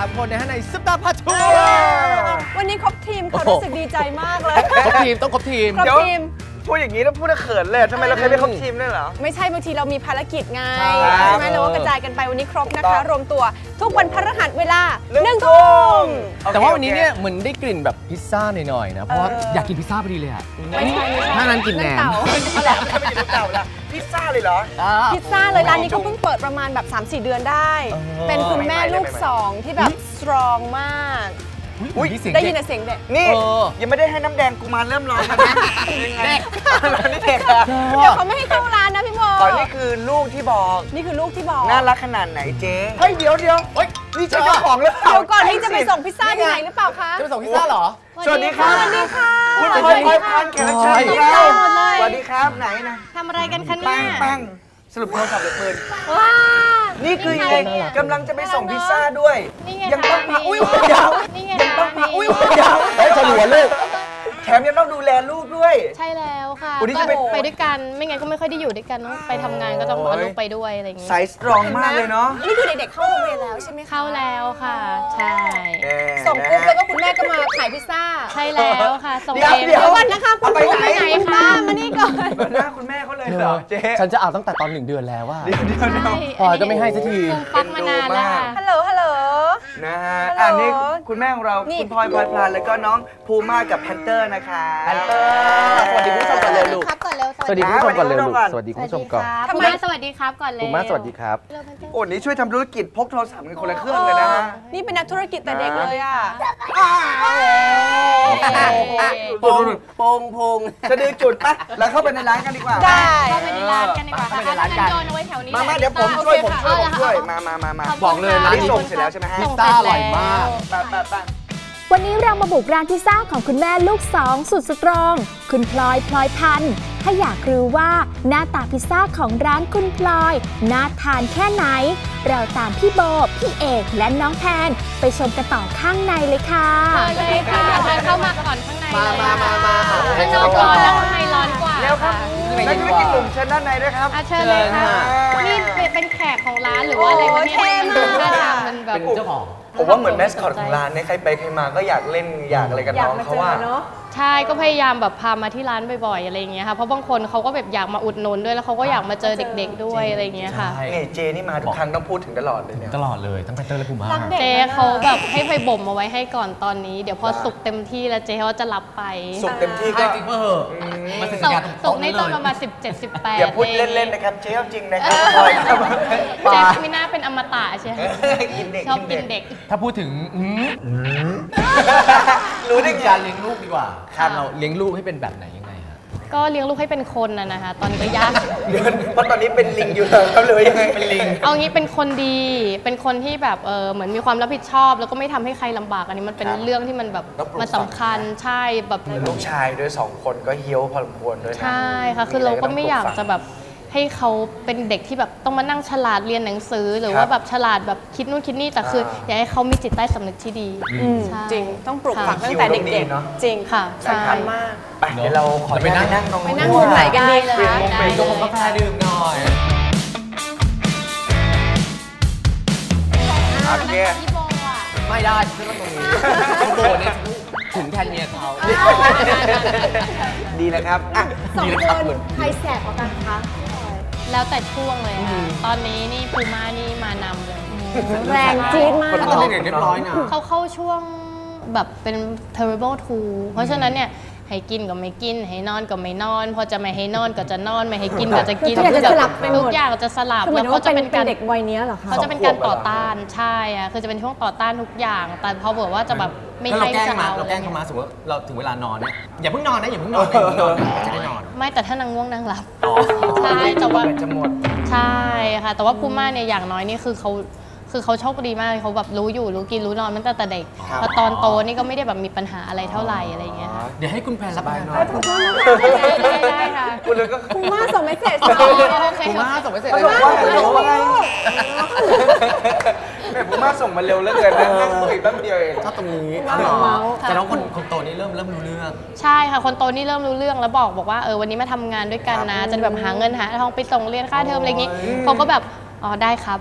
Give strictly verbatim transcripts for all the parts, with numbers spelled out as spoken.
ามคนนะฮะในซุปตาพาทัวร์วันนี้ครบทีมค่ะรู้สึกดีใจมากเลยครบทีมต้องครบทีมครบทีมพูดอย่างนี้แล้วพูดเขินเลยทำไมเราเคยไม่ครบทีมด้วยเหรอไม่ใช่บางทีเรามีภารกิจไงใช่ไหมเราก็กระจายกันไปวันนี้ครบนะคะรวมตัวทุกวันพฤหัสเวลาหนึ่งทุ่มแต่ว่าวันนี้เนี่ยเหมือนได้กลิ่นแบบพิซซ่าหน่อยๆนะเพราะว่าอยากกินพิซซ่าพอดีเลยอ่ะไม่ใช่ถ้านั้นกินแหนมอะไรไม่กินเต่าละพิซซ่าเลยเหรอพิซซ่าเลยร้านนี้เขาเพิ่งเปิดประมาณแบบ สามสี่ เดือนได้เป็นคุณแม่ลูกสองที่แบบสตรองมากได้ยินแต่เสียงเด็กนี่ยังไม่ได้ให้น้ำแดงกูมาเริ่มร้อนแล้วนะเด็กนี่เด็กอะเดี๋ยวเขาไม่ให้เข้าร้านนะพี่โมตอนนี้คือลูกที่บอกนี่คือลูกที่บอกน่ารักขนาดไหนเจ๊เฮ้ยเดี๋ยวเดี๋ยวนี่เจ้าของเลยเดี๋ยวก่อนที่จะไปส่งพิซซ่าที่ไหนหรือเปล่าคะจะไปส่งพิซซ่าเหรอสวัสดีครับสวัสดีค่ะคุณพลอยพลอยพันแขกรับเชิญเราสวัสดีครับไหนนะทำอะไรกันคะเนี่ยปังสรุปโทรศัพท์หรือปืนว้านี่คือยังไงกำลังจะไปส่งพิซซ่าด้วยยังต้องมาอุ้ยยาวยังต้องมาอุ้ยยาวเฮ้ยจะหลวนลูกแถมยังต้องดูแลลูกด้วยใช่แล้วค่ะก็ไปด้วยกันไม่งั้นก็ไม่ค่อยได้อยู่ด้วยกันต้องไปทำงานก็ต้องเอาลูกไปด้วยอะไรอย่างงี้ไซส์สตรองมากเลยเนาะนี่คือเด็กๆเข้าโรงเรียนแล้วใช่ไหมเข้าแล้วค่ะใช่ส่งปุ๊บแล้วก็คุณแม่ก็มาขายพิซซ่าใช่แล้วค่ะส่งเองเดี๋ยวก่อนนะคะคุณลูกไปไหนคะมานี่ก่อนหน้าคุณแม่เขาเลยเหรอเจ๊ฉันจะเอาตั้งแต่ตอนหนึ่งเดือนแล้วว่าเดี๋ยวเดี๋ยวเดี๋ยวพอจะไม่ให้สักทีฟักมานานแล้วฮัลโหลฮัลโหลนะฮะอันนี้คุณแม่ของเราคุณพลอยพลอยพลานแล้วก็น้องภูมากับแพนเตอร์นะคะแพนเตอร์สวัสดีคุณผู้ชมก่อนเลยลูกสวัสดีคุณผู้ชมก่อนเลยลูกสวัสดีคุณผู้ชมก่อนทำไมสวัสดีครับก่อนเลยคุณมาสวัสดีครับโอ้นี่ช่วยทำธุรกิจพกโทรศัพท์กันคนละเครื่องเลยนะฮะนี่เป็นนักธุรกิจแต่เด็กเลยอ่ะปงปงปงจะดื้อจุดปะแล้วเข้าไปในร้านกันดีกว่าได้เข้าไปในร้านกันดีกว่าเข้าไปในร้านกันโยนเอาไว้แถวนี้มามาเดี๋ยวผมช่วยผมช่วยผมช่วยมามามามาบอกเลยร้านนี้ส่งเสร็จแล้วใช่ไหมฮะพิซซ่าอร่อยมากไปไปไปวันนี้เรามาบุกร้านพิซซ่าของคุณแม่ลูกสองสุดสตรองคุณพลอยพลอยพันธุ์ถ้าอยากรู้ว่าหน้าตาพิซซ่าของร้านคุณพลอยน่าทานแค่ไหนเราตามพี่โบพี่เอกและน้องแพนไปชมกันต่อข้างในเลยค่ะเลยค่ะเดินเข้ามาก่อนข้างในมามามามาข้างนอกร้อนแล้วข้างในร้อนกว่าเร็วครับแล้วธุรกิจหนุ่มเชิญด้านในด้วยครับเชิญเลยค่ะนี่เป็นแขกของร้านหรือว่าอะไรวะเนี่ยท่าทางมันแบบเจ้าของผมว่าเหมือนแมสคอตของร้านเนี่ยใครไปใครมาก็อยากเล่นอยากอะไรกับน้องเขาว่าใช่ก็พยายามแบบพามาที่ร้านบ่อยๆอะไรอย่างเงี้ยค่ะเพราะบางคนเขาก็แบบอยากมาอุดหนุนด้วยแล้วเขาก็อยากมาเจอเด็กๆด้วยอะไรอย่างเงี้ยค่ะนี่เจนี่มาทุกครั้งต้องพูดถึงตลอดเลยเนี่ยตลอดเลยตั้งแต่เตอร์และภูมิเจเขาแบบให้ไฟบ่มเอาไว้ให้ก่อนตอนนี้เดี๋ยวพอสุกเต็มที่แล้วเจเขาจะรับไปสุกเต็มที่ก็จริงป่ะเหรอมันสุกในตอนประมาณสิบเจ็ด สิบแปดอย่าพูดเล่นๆนะครับเจเอาจริงนะครับเจไม่น่าเป็นอมตะใช่ไหมชอบกินเด็กถ้าพูดถึงรู้ได้การเลี้ยงลูกดีกว่าเราเลี้ยงลูกให้เป็นแบบไหนยังไงฮะก็เลี้ยงลูกให้เป็นคนนะนะคะตอนนี้ก็ยากเพราะตอนนี้เป็นลิงอยู่แล้วครับเลยยังไงเป็นลิงเอางี้เป็นคนดีเป็นคนที่แบบเออเหมือนมีความรับผิดชอบแล้วก็ไม่ทำให้ใครลำบากอันนี้มันเป็นเรื่องที่มันแบบมันสำคัญใช่แบบลูกชายด้วยสองคนก็เฮี้ยวพอสมควรด้วยนะใช่ค่ะคือเราก็ไม่อยากจะแบบให้เขาเป็นเด็กที่แบบต้องมานั่งฉลาดเรียนหนังสือหรือว่าแบบฉลาดแบบคิดนู่นคิดนี่แต่คืออยากให้เขามีจิตใต้สำนึกที่ดีจริงต้องปลูกฝังตั้งแต่เด็กๆจริงค่ะสำคัญมากไปเดี๋ยวเราขอไปนั่งนั่งตรงไปนั่งมุมไหนกันดีคะไปชงกาแฟดื่มหน่อยโอเคไม่ได้ฉันต้องตรงนี้โบเนี่ยถึงแทนเมียเขาดีนะครับอ่ะสองคนใครแสบกว่ากันคะแล้วแต่ช่วงเลยค่ะตอนนี้นี่ภูมานี่มานำเลยแรงจี๊ดมากเขาเรียบร้อยนะเขาเข้าช่วงแบบเป็น terrible two เพราะฉะนั้นเนี่ยให้กินก็ไม่กินให้นอนก็ไม่นอนพอจะไม่ให้นอนก็จะนอนไม่ให้กินก็จะกินทุกอย่างจะสลับไปหมดทุกอย่างจะสลับแล้วเขาจะเป็นการเด็กวัยนี้เหรอคะเขาจะเป็นการต่อต้านใช่อะคือจะเป็นช่วงต่อต้านทุกอย่างแต่พอบอกว่าจะแบบไม่ให้จะเอาเราแกล้งเขามาสมมติเราถึงเวลานอนเนี่ยอย่าเพิ่งนอนนะอย่าเพิ่งนอนจะได้นอนไม่แต่ถ้านางง่วงนางหลับใช่แต่ว่าจะหมดใช่ค่ะแต่ว่าภูม่าเนี่ยอย่างน้อยนี่คือเขาคือเขาโชคดีมากเขาแบบรู้อยู่รู้กินรู้นอนตั้งแต่เด็กพอตอนโตนี่ก็ไม่ได้แบบมีปัญหาอะไรเท่าไหร่อะไรเงี้ยเดี๋ยวให้คุณแพนรับไปหน่อยได้ค่ะคุณเลยก็ภูม่าส่งเมสเซจภูม่าส่งเมสเซจเลยว่าไงแม่ภูม่าส่งมาเร็วเหลือเกินนะคุยแป๊บเดียวเองชอบตรงนี้แต่น้องคนคนโตนี่เริ่มเริ่มรู้เรื่องใช่ค่ะคนโตนี่เริ่มรู้เรื่องแล้วบอกบอกว่าเออวันนี้มาทำงานด้วยกันนะจะแบบหาเงินหาทองไปส่งเรียนค่าเทอมอะไรอย่างงี้เขาก็แบบอ๋อได้ครับ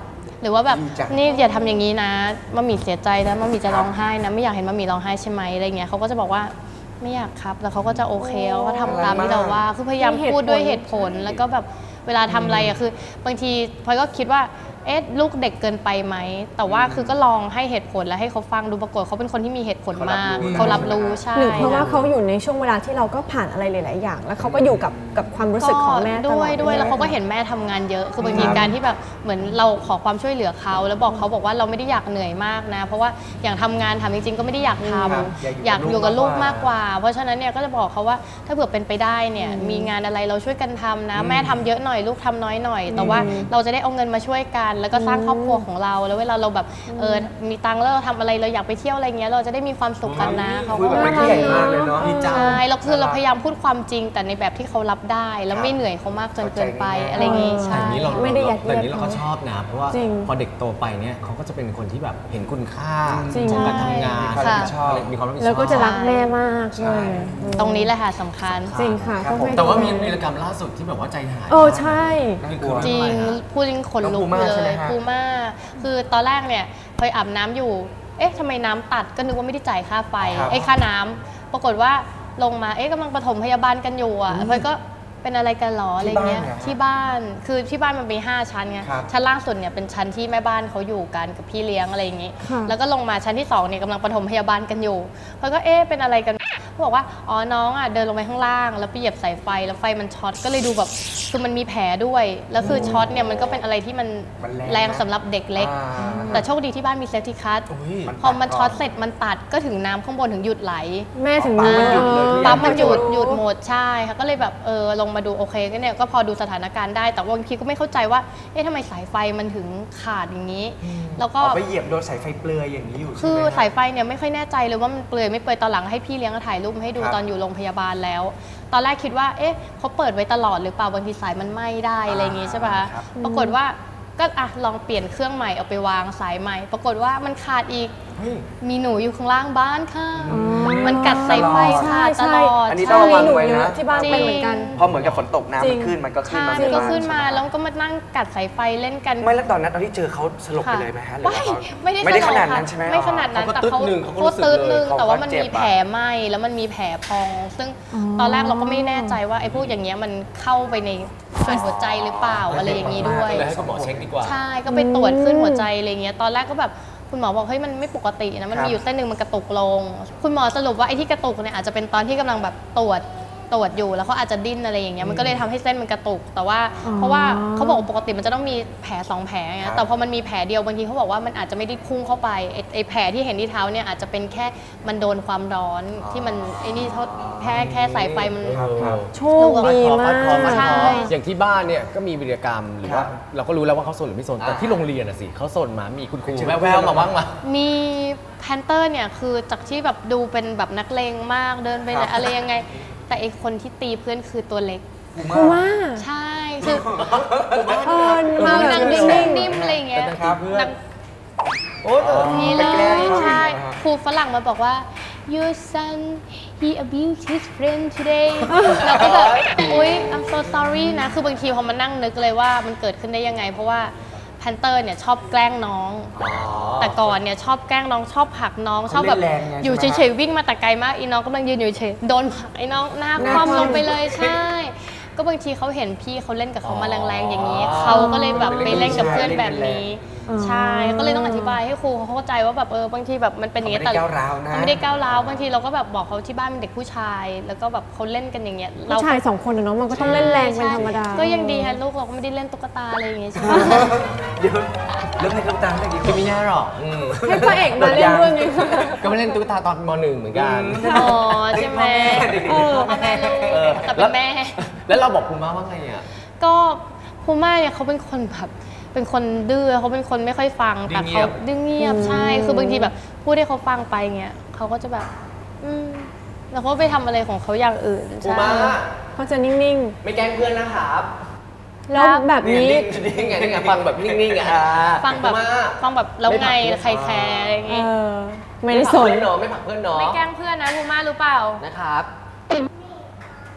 หรือว่าแบบนี่อย่าทำอย่างนี้นะมัมมี่เสียใจนะมัมมี่จะร้องไห้นะไม่อยากเห็นมัมมี่ร้องไห้ใช่ไหมอะไรเงี้ยเขาก็จะบอกว่าไม่อยากครับแล้วเขาก็จะโอเคแล้วก็ทำตามที่เราว่าคือพยายามพูดด้วยเหตุผลแล้วก็แบบเวลาทำอะไรอะคือบางทีพลอยก็คิดว่าเอ๊ะลูกเด็กเกินไปไหมแต่ว่าคือก็ลองให้เหตุผลแล้วให้เขาฟังดูปรากฏเขาเป็นคนที่มีเหตุผลมากเขารับรู้ใช่หรือเพราะว่าเขาอยู่ในช่วงเวลาที่เราก็ผ่านอะไรหลาย ๆ อย่าง แล้วเขาก็อยู่กับกับความรู้สึกของแม่ตลอดด้วยด้วยแล้วเขาก็เห็นแม่ทำงานเยอะคือบางทีการที่แบบเหมือนเราขอความช่วยเหลือเขาแล้วบอกเขาบอกว่าเราไม่ได้อยากเหนื่อยมากนะเพราะว่าอย่างทำงานทำจริง ๆ ก็ไม่ได้อยากทำอยากอยู่กับลูกมากกว่าเพราะฉะนั้นเนี่ยก็จะบอกเขาว่าถ้าเผื่อเป็นไปได้เนี่ยมีงานอะไรเราช่วยกันทำนะแม่ทำเยอะหน่อยลูกทำน้อยหน่อยแต่ว่าเราจะได้เอาเงินมาช่วยกันแล้วก็สร้างครอบครัวของเราแล้วเวลาเราแบบเออมีตังค์แล้วเราทำอะไรเราอยากไปเที่ยวอะไรเงี้ยเราจะได้มีความสุขกันนะเขาก็ไม่ใหญ่มากเลยเนาะใช่เราคือเราพยายามพูดความจริงแต่ในแบบที่เขารับได้แล้วไม่เหนื่อยเขามากจนเกินไปอะไรอย่างงี้ใช่แต่นี้เราไม่ได้ยัดเยียดแต่นี้เราก็ชอบนะเพราะว่าจริงพอเด็กโตไปเนี่ยเขาก็จะเป็นคนที่แบบเห็นคุณค่าจริงของการทำงานค่ะมีความรับผิดชอบแล้วก็จะรักแม่มากเลยตรงนี้แหละค่ะสำคัญจริงค่ะต้องให้แต่ว่ามีวีรกรรมล่าสุดที่แบบว่าใจหายโอ้ใช่นั่นคือจริงเออะไฮะพูดจริงขนลุกเลยพูม่าคือตอนแรกเนี่ยเคยอาบน้ำอยู่เอ๊ะทำไมน้ำตัดก็นึกว่าไม่ได้จ่ายค่าไฟไอ้ค่าน้ำปรากฏว่าลงมาเอ๊ะกำลังปฐมพยาบาลกันอยู่อ่ะเพยก็เป็นอะไรกันหรออะไรเงี้ยที่บ้านคือที่บ้านมันมีห้าชั้นไงชั้นล่างสุดเนี่ยเป็นชั้นที่แม่บ้านเขาอยู่กันกับพี่เลี้ยงอะไรอย่างงี้แล้วก็ลงมาชั้นที่สองเนี่ยกำลังปฐมพยาบาลกันอยู่เพยก็เอ๊ะเป็นอะไรกันเขาบอกว่าอ๋อน้องอ่ะเดินลงไปข้างล่างแล้วไปเหยียบสายไฟแล้วไฟมันช็อตก็เลยดูแบบคือมันมีแผลด้วยแล้วคือช็อตเนี่ยมันก็เป็นอะไรที่มันแรงสำหรับเด็กเล็กแต่โชคดีที่บ้านมีเซฟตี้คัทพอมันช็อตเสร็จมันตัดก็ถึงน้ำข้างบนถึงหยุดไหลแม่ถึงปั๊มมันหยุดหยุดหมดใช่ค่ะก็เลยแบบเออลงมาดูโอเคก็เนี่ยก็พอดูสถานการณ์ได้แต่บางทีก็ไม่เข้าใจว่าเอ๊ะทำไมสายไฟมันถึงขาดอย่างนี้แล้วก็ไปเหยียบโดนสายไฟเปลือยอย่างนี้อยู่ใช่ไหมคือสายไฟเนี่ยไม่ค่อยแน่ใจเลยว่ามันเปลือยไม่เปลือยตอนหลังให้พี่เลี้ยงถ่ายรูปให้ดูตอนอยู่โรงพยาบาลแล้วตอนแรกคิดว่าเอ๊ะเขาเปิดไว้ตลอดหรือเปล่าบางทีสายมันไหม้ได้อะไรอย่างงี้ใช่ป่ะปรากฏว่าก็อ่ะลองเปลี่ยนเครื่องใหม่เอาไปวางสายใหม่ปรากฏว่ามันขาดอีกมีหนูอยู่ข้างล่างบ้านค่ะมันกัดสายไฟขาดตลอดอันนี้ต้องระวังไว้นะที่บ้านเป็นเหมือนกันพอเหมือนกับฝนตกน้ำมันขึ้นมันก็ขึ้นใช่มามันก็ใบ้าขึ้นมาแล้วก็มานั่งกัดสายไฟเล่นกันไม่แล้วตอนนั้นตอนที่เจอเขาสลบไปเลยไหมฮะหรือว่าเขาไม่ได้ไม่ได้สลบขนาดค่ะนั้นใช่ไหมไม่ขนาดนั้นเขาก็แต่เขาตึ๊ดหนึ่งเขาก็เขารู้สึกตื้ดหนึงเลยแต่ว่ามันเขาก็เจ็มีบแผลไหม้แล้วมันมีแผลพอง ซึ่งตอนแรกเราก็ไม่แน่ใจว่าไอ้พวกอย่างเงี้ยมันเข้าไปในส่วนหัวใจหรือเปล่าอะไรอย่างงี้ด้วยเลยให้คุณหมอเช็คดีกว่าใช่ก็ไปตรวจขึ้นหัวใจอะไรเงี้ยตอนแรกก็แบบคุณหมอบอกเฮ้ยมันไม่ปกตินะมันมีอยู่เส้นหนึ่งมันกระตุกลง คุณหมอสรุปว่าไอ้ที่กระตุกเนี่ยอาจจะเป็นตอนที่กำลังแบบตรวจตรวจอยู่แล้วเขาอาจจะดิ้นอะไรอย่างเงี้ยมันก็เลยทำให้เส้นมันกระตุกแต่ว่าเพราะว่าเขาบอกว่าปกติมันจะต้องมีแผลสองแผลไงแต่พอมันมีแผลเดียวบางทีเขาบอกว่ามันอาจจะไม่ได้พุ่งเข้าไปไอ้ไอ้แผลที่เห็นที่เท้าเนี่ยอาจจะเป็นแค่มันโดนความร้อนที่มันไอ้นี่เขาแค่แค่สายไฟมันโชคดีมากใช่อย่างที่บ้านเนี่ยก็มีวีรกรรมหรือว่าเราก็รู้แล้วว่าเขาสนหรือไม่สนแต่ที่โรงเรียนอะสิเขาสนมามีคุณครูแววๆมาบ้างมามีแพนเตอร์เนี่ยคือจากที่แบบดูเป็นแบบนักเลงมากเดินไปไหนอะไรยังไงแต่ไอคนที่ตีเพื่อนคือตัวเล็กเพราะว่าใช่คือเออมามานั่งแบบนิ่นิ่งมๆอะไรอย่างเงี้ยครับนั่งโอ้ยนี้เลยใช่ครูฝรั่งมาบอกว่า your son he abused his friend today เราก็แบบอุ๊ย I'm so sorry นะคือบางทีพอมานั่งนึกเลยว่ามันเกิดขึ้นได้ยังไงเพราะว่าแพนเตอร์เนี่ยชอบแกล้งน้องแต่ก่อนเนี่ยชอบแกล้งน้องชอบผลักน้องชอบแบบอยู่เฉยๆวิ่งมาแต่ไกลมากอีน้องกำลังยืนอยู่เฉยโดนผลักไอ้น้องหน้าคว่ำลงไปเลยใช่ก็บางทีเขาเห็นพี่เขาเล่นกับเขามาแรงๆอย่างนี้เขาก็เลยแบบไปเล่นกับเพื่อนแบบนี้ใช่ก็เลยต้องอธิบายให้ครูเขาเข้าใจว่าแบบเออบางทีแบบมันเป็นอย่างนี้แต่เขาไม่ได้ก้าวร้าวบางทีเราก็แบบบอกเขาที่บ้านเป็นเด็กผู้ชายแล้วก็แบบเขาเล่นกันอย่างเงี้ยผู้ชายสองคนอะเนาะมันก็ต้องเล่นแรงเป็นธรรมดาก็ยังดีฮะลูกเราก็ไม่ได้เล่นตุ๊กตาอะไรอย่างเงี้ยใช่ไหมเดี๋ยวเริ่มในตุ๊กตาเรื่องนี้คือไม่ยากหรอกให้พระเอกมาเล่นด้วยไงก็ไม่เล่นตุ๊กตาตอนมหนึ่งเหมือนกันอ๋อใช่ไหมเออพ่อแม่ลูกแต่เป็นแม่แล้วเราบอกคุณม่าว่าไงอ่ะก็ภูม่าเนี่ยเขาเป็นคนแบบเป็นคนดื้อเขาเป็นคนไม่ค่อยฟังแต่เขาดื้อเงียบใช่คือบางทีแบบพูดให้เขาฟังไปเงี้ยเขาก็จะแบบอืมแล้วเขาไปทำอะไรของเขาอย่างอื่นคุณใช่ม่าเขาจะนิ่งไม่แกล้งเพื่อนนะครับๆ แล้วแบบนี้นี่ไงนี่ไงฟังแบบนิ่งๆอ่ะฟังแบบคุณม่าฟังแบบแล้วไงใครแคร์อะไรอย่างเองี้อ ไม่ได้สนไม่ผลักเพื่อนเนาะไม่ผลักเพื่อนเนาะไม่แกล้งเพื่อนนะภูม่ารู้เปล่านะครับ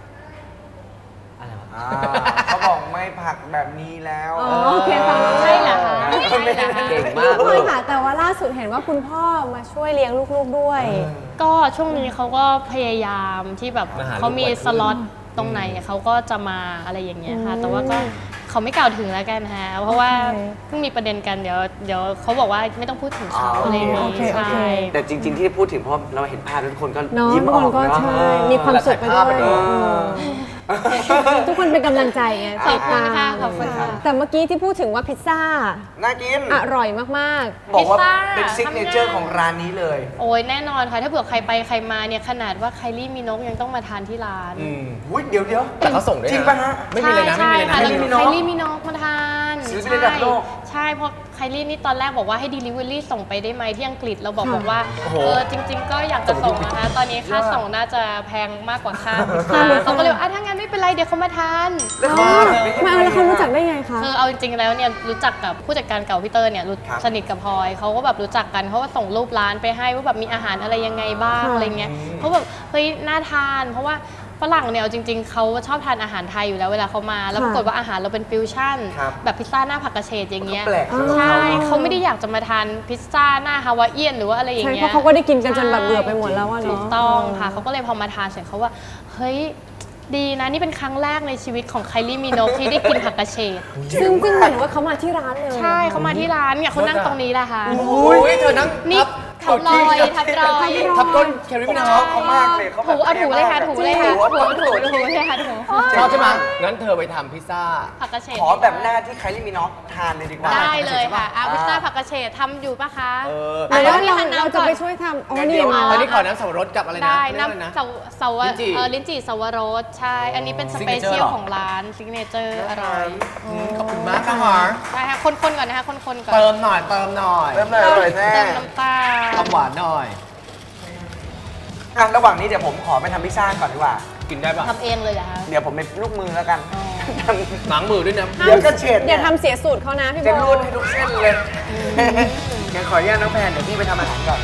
อะไรวะอ่าเขาบอกไม่ผลักแบบนี้แล้วอ๋อโอเคฟังแล้วใช่เหรอคะนี่เก่งมากพลเลอยยค่ะแต่ว่าล่าสุดเห็นว่าคุณพ่อมาช่วยเลี้ยงลูกๆด้วยก็ช่วงนี้เขาก็พยายามที่แบบมาหาเขามีลูกบ่อยขึ้นสล็อตตรงไหนเขาก็จะมาอะไรอย่างเงี้ยค่ะ แต่ว่าก็เขาไม่กล่าวถึงแล้วกันฮะเพราะว่าโอเคเพิ่งมีประเด็นกันเดี๋ยวเดี๋ยวเขาบอกว่าไม่ต้องพูดถึงเขาอ๋อออะไรอย่างโองี้เคโอเคใช่แต่จริง ๆ ที่พูดถึงเพราะเราเห็นภาพแล้วทุกคนก็เนาะยิ้มทุกอคอน กก็เนาะใช่มีความสุขไปด้วยเออทุกคนเป็นกำลังใจไงขอบคุณค่ะขอบคุณค่ะแต่เมื่อกี้ที่พูดถึงว่าพิซซ่าน่ากินอร่อยมากบอกว่าพิซซ่าเป็นซิกเนเจอร์ทำง่ายของร้านนี้เลยโอ้ยแน่นอนค่ะ ถ้าเผื่อใครไปใครมาเนี่ยขนาดว่าไคลี่มีนกยังต้องมาทานที่ร้านอืมอุ้ยเดี๋ยวเดี๋ยวแต่เขาส่งด้วยนะจริงปะฮะไม่มีเลยนะใช่ไม่มีเลยนะใช่ไม่มีนกค่ะไคลี่มีนกมาทานศิลปินระดับโลกใช่เพราะไคลี่นี่ตอนแรกบอกว่าให้ delivery ส่งไปได้ไหมที่อังกฤษเราบอกค่ะบอกว่าโอ้โหเออจริง ๆ ก็อยากจะส่งนะคะ ตอนนี้ค่าส่งน่าจะแพงมากกว่าค่าพิซซ่าเขาก็เลยว่าอ่ะถ้างั้นไม่เป็นไรเดี๋ยวเขามาทานแล้วๆเขาอ๋อแบบนี้ไม่เอาแล้วเขารู้จักได้ไงคะคือเอาจริงๆแล้วเนี่ยรู้จักกับผู้จัดการเก่าพี่เตอร์เนี่ยรู้ครับสนิทกับพลอยเขาก็แบบรู้จักกันเขาก็ส่งรูปร้านไปให้ว่าแบบมีอาหารอะไรยังไงบ้างค่ะอะไรเงี้ยเขาแบบเฮ้ยน่าทาน เพราะว่าฝรั่งเนี่ยเอาจริง ๆเขาชอบทานอาหารไทยอยู่แล้วเวลาเขามาแล้วปรากฏว่าอาหารเราเป็นฟิวชั่นครับแบบพิซซ่าหน้าผักกระเฉดอย่างเงี้ยแปลกใช่เขาไม่ได้อยากจะมาทานพิซซ่าหน้าฮาวาเอียนหรือว่าอะไรอย่างใช่เงี้เพยราะเขาก็ได้กินกันจนแบบเบื่อไปหมดแล้วว่าถูเนาะกต้องค่ะเขาก็เลยพอมาทานเสร็จเขาว่าเฮ้ยดีนะนี่เป็นครั้งแรกในชีวิตของไคลี่มิโนกที่ได้กินผักกระเฉดซึ่งซึ่งหมายถึงว่าเขามาที่ร้านเลยใช่เขามาที่ร้านเนี่ยเขานั่งตรงนี้แหละค่ะอุ้ยเธอนั่งนี่ทับรอยทับรอยทับก้นแคริผมมินาชอบเขามากเลยเขาแบบถูเอาถูเลยค่ะถูเลยค่ะถูถูถูเลยค่ะถูชอบใช่ไหมงั้นเธอไปทำพิซซ่าผักกระเฉดขอแบบหน้าที่ไคลี่มินอกทานเลยดีกว่าได้เลยค่ะอาพิซซ่าผักกระเฉดทำอยู่ปะคะเออหรือว่าเราทานน้ำเราจะก่อนไปช่วยทำอ๋อนี่งั้นเดี๋ยวมาตอนแล้วนี้ขอน้ำสับปะรดกับอะไรนะได้เรียกอะไรนะน้ำเสาเสาวลิ้นจี่เออลิ้นจี่สวรสใช่ อันนี้เป็นสเปเชียล Signature ของร้านซิกเนเจอร์อร่อยขอบคุณมากค่ะหอได้ค่ะคนๆก่อนนะคะคนๆก่อนเติมหน่อยเติมหน่อยเริ่มเลยอร่อยแน่เติมน้ำตาลความหวานหน่อยอ่ะระหว่างนี้เดี๋ยวผมขอไปทำพิซซ่าก่อนดีกว่ากินได้ปะทำเองเลยเหรอคะเดี๋ยวผมเป็นลูกมือแล้วกันทล้างมือด้วยนะำเดี๋ยวกระเฉดอเนี่ย่าย ทำเสียสูตรเขานะพี่โบจะรูดให้ทุกเส้นเลยงั้นขออนุญาตน้องแพนเดี๋ยวพี่ไปทำอาหารก่อน